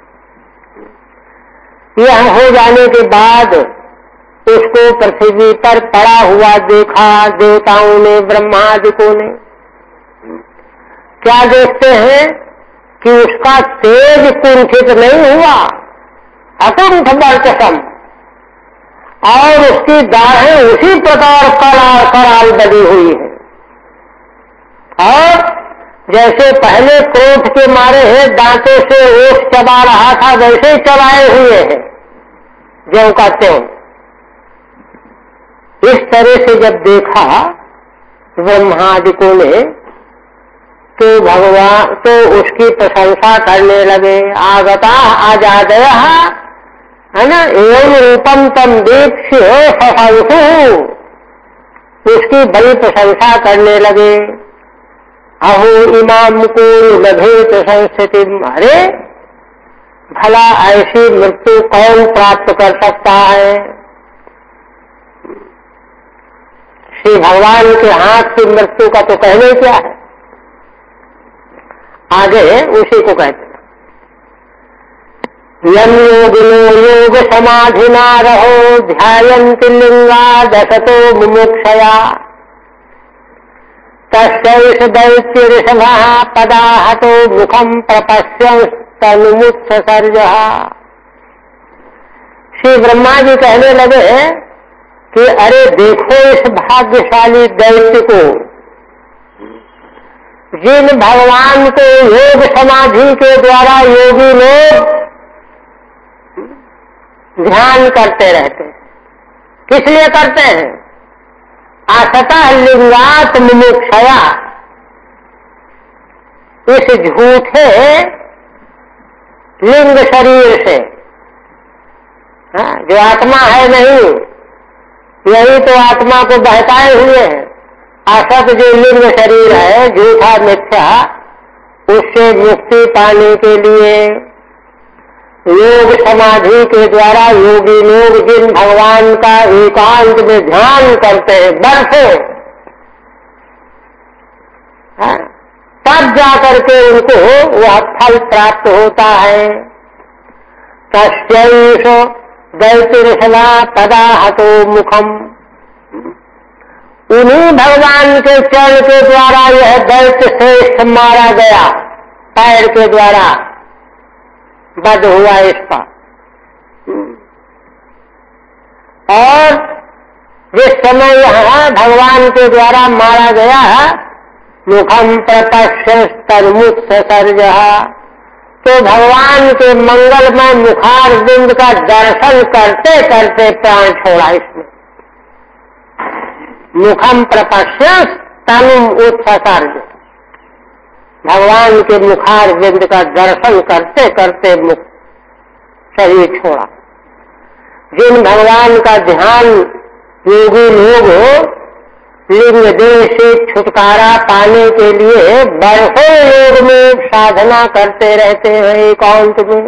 यह हो जाने के बाद उसको पृथ्वी पर पड़ा हुआ देखा देवताओं ने, ब्रह्मादिकों ने। क्या देखते हैं कि उसका तेज कुंठित नहीं हुआ, अकुंठ वर्चसम, और उसकी दाढ़ें उसी प्रकार कराल कराल बनी हुई है, और जैसे पहले क्रोध के मारे हैं दांतों से ओठ चबा रहा था, वैसे चबाए हुए हैं ज्यों का त्यों। इस तरह से जब देखा ब्रह्मादिकों ने तो भगवान तो उसकी प्रशंसा करने लगे। आगता आजादय है ना, एवं रूपम तम दीप्ष्य ससंसु, उसकी बड़ी प्रशंसा करने लगे। अहो इमाम को लभेत संस्थिति, अरे भला ऐसी मृत्यु कौन प्राप्त कर सकता है। श्री भगवान के हाथ की मृत्यु का तो कहने क्या है, आगे उसी को कहते हैं। यम योगिनो योग समाधिना रहो ध्यायन्ति लिंगा दशतो मुमुक्षया तस्यैष दैत्यऋषभः पदाहतो मुखम प्रपश्यंस्तनुमुत्स सर्जः। श्री ब्रह्मा जी कहने लगे कि अरे देखो इस भाग्यशाली दैत्य को, जिन भगवान को योग समाधि के द्वारा योगी लोग ध्यान करते रहते हैं। किस लिए करते हैं, आसतः लिंगात मुमुक्षया, इस झूठे लिंग शरीर से, हाँ, जो आत्मा है नहीं, यही तो आत्मा को बहकाए हुए हैं। असत जो लिंग शरीर है, झूठा मिथ्या, उससे मुक्ति पाने के लिए योग समाधि के द्वारा योगी लोग जिन भगवान का एकांत में ध्यान करते हैं बरसों, तब जाकर के उनको वह फल प्राप्त होता है। तस्यैष दैत्यऋषभा पदाहतो मुखम, उन्हीं भगवान के चरण के द्वारा यह दैत्य श्रेष्ठ मारा गया, पैर के द्वारा वध हुआ इसका। और जिस समय यह भगवान के द्वारा मारा गया, मुखम प्रपश्य तन्मुख सर्जः, तो भगवान के मंगलमय मुखार बिंद का दर्शन करते करते प्राण छोड़ा इसने। मुखम प्रपश्य तनु उत्सर्ज, भगवान के मुखार बिंद का दर्शन करते करते मुख शरीर छोड़ा। जिन भगवान का ध्यान योगी लोग लिंग देह से छुटकारा पाने के लिए बरसों योग में साधना करते रहते हैं एकांत में,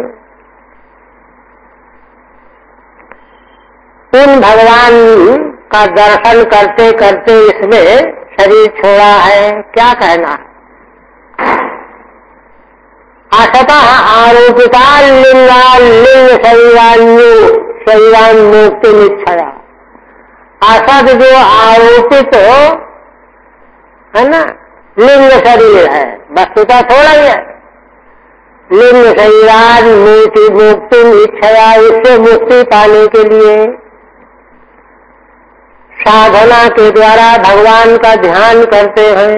उन भगवान का दर्शन करते करते इसमें शरीर छोड़ा है। क्या कहना, असतः आरोपिता लिंगा लिंग शरीरान्यु शरीरान्मुक्ति निच्छया, असत जो आरोपित है ना लिंग शरीर है, वस्तुता थोड़ा ही है। लिंग शरीरान मुक्ति मुक्ति इच्छया, इससे मुक्ति पाने के लिए साधना के द्वारा भगवान का ध्यान करते हैं।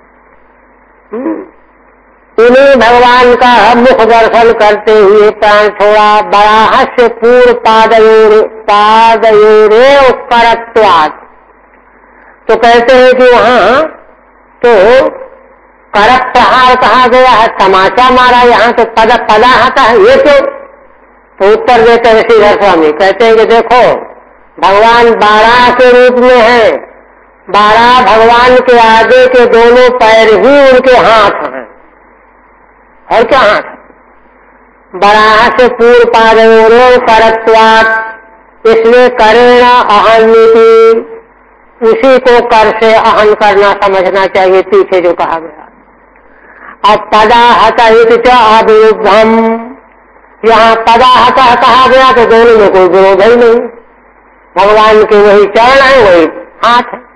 उन्हीं भगवान का मुख दर्शन करते हुए प्राण छोड़ा। बराहस्य पूर्व पादयोर पादयोरेव करत्वात्, तो कहते हैं कि वहाँ तो करत प्रहार कहा गया है, तमाचा मारा, यहाँ तो पद पदा आता है, ये क्यों? तो उत्तर देते हैं श्रीधर स्वामी, कहते हैं कि देखो भगवान बारह के रूप में है, बारह भगवान के आगे के दोनों पैर ही उनके हाथ हैं, और क्या हाथ? बराह से पूर्व पादयोरेव करत्वात्, इसलिए करेण अहन्निति, उसी को कर से अहन करना समझना चाहिए, पीछे जो कहा गया। अब पदाहत अविरुद्धम, यहाँ पदाहत कहा गया तो दोनों में कोई विरोध ही नहीं, भगवान के वही चरण है, वही हाथ है।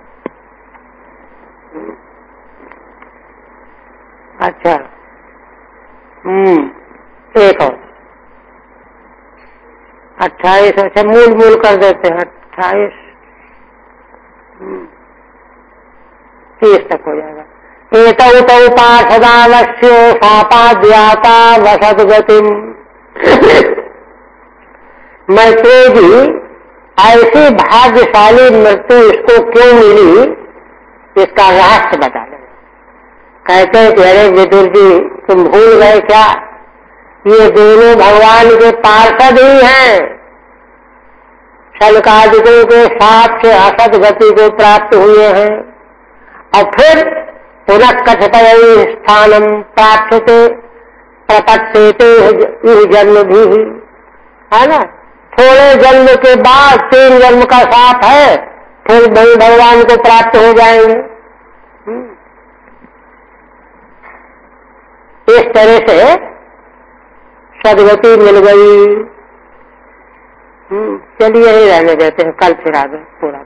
अच्छा, हम्म एक और अट्ठाईस, अच्छा मूल मूल कर देते हैं, अट्ठाईस तीस तक हो जाएगा। एतौ तौ पार्षदावश्यो सापाद्याता वसद गतिम, मैत्रेय जी ऐसी भाग्यशाली मृत्यु इसको क्यों मिली, इसका रहस्य बता दें। कहते हैं कि अरे विदुर जी, तुम भूल गए क्या, ये दोनों भगवान के पार्षद ही हैं। शल्कादिकों के साथ से असत गति को प्राप्त हुए हैं और फिर पुनः कथपय स्थानम प्राप्त प्रपत्ते इस जन्म भी, है ना। थोड़े जन्म के बाद तीन जन्म का साथ है, फिर वही भगवान को प्राप्त हो जाएंगे। इस तरह से सदगति मिल गई। चलिए यही रहने देते हैं, कल फिर आगे पूरा।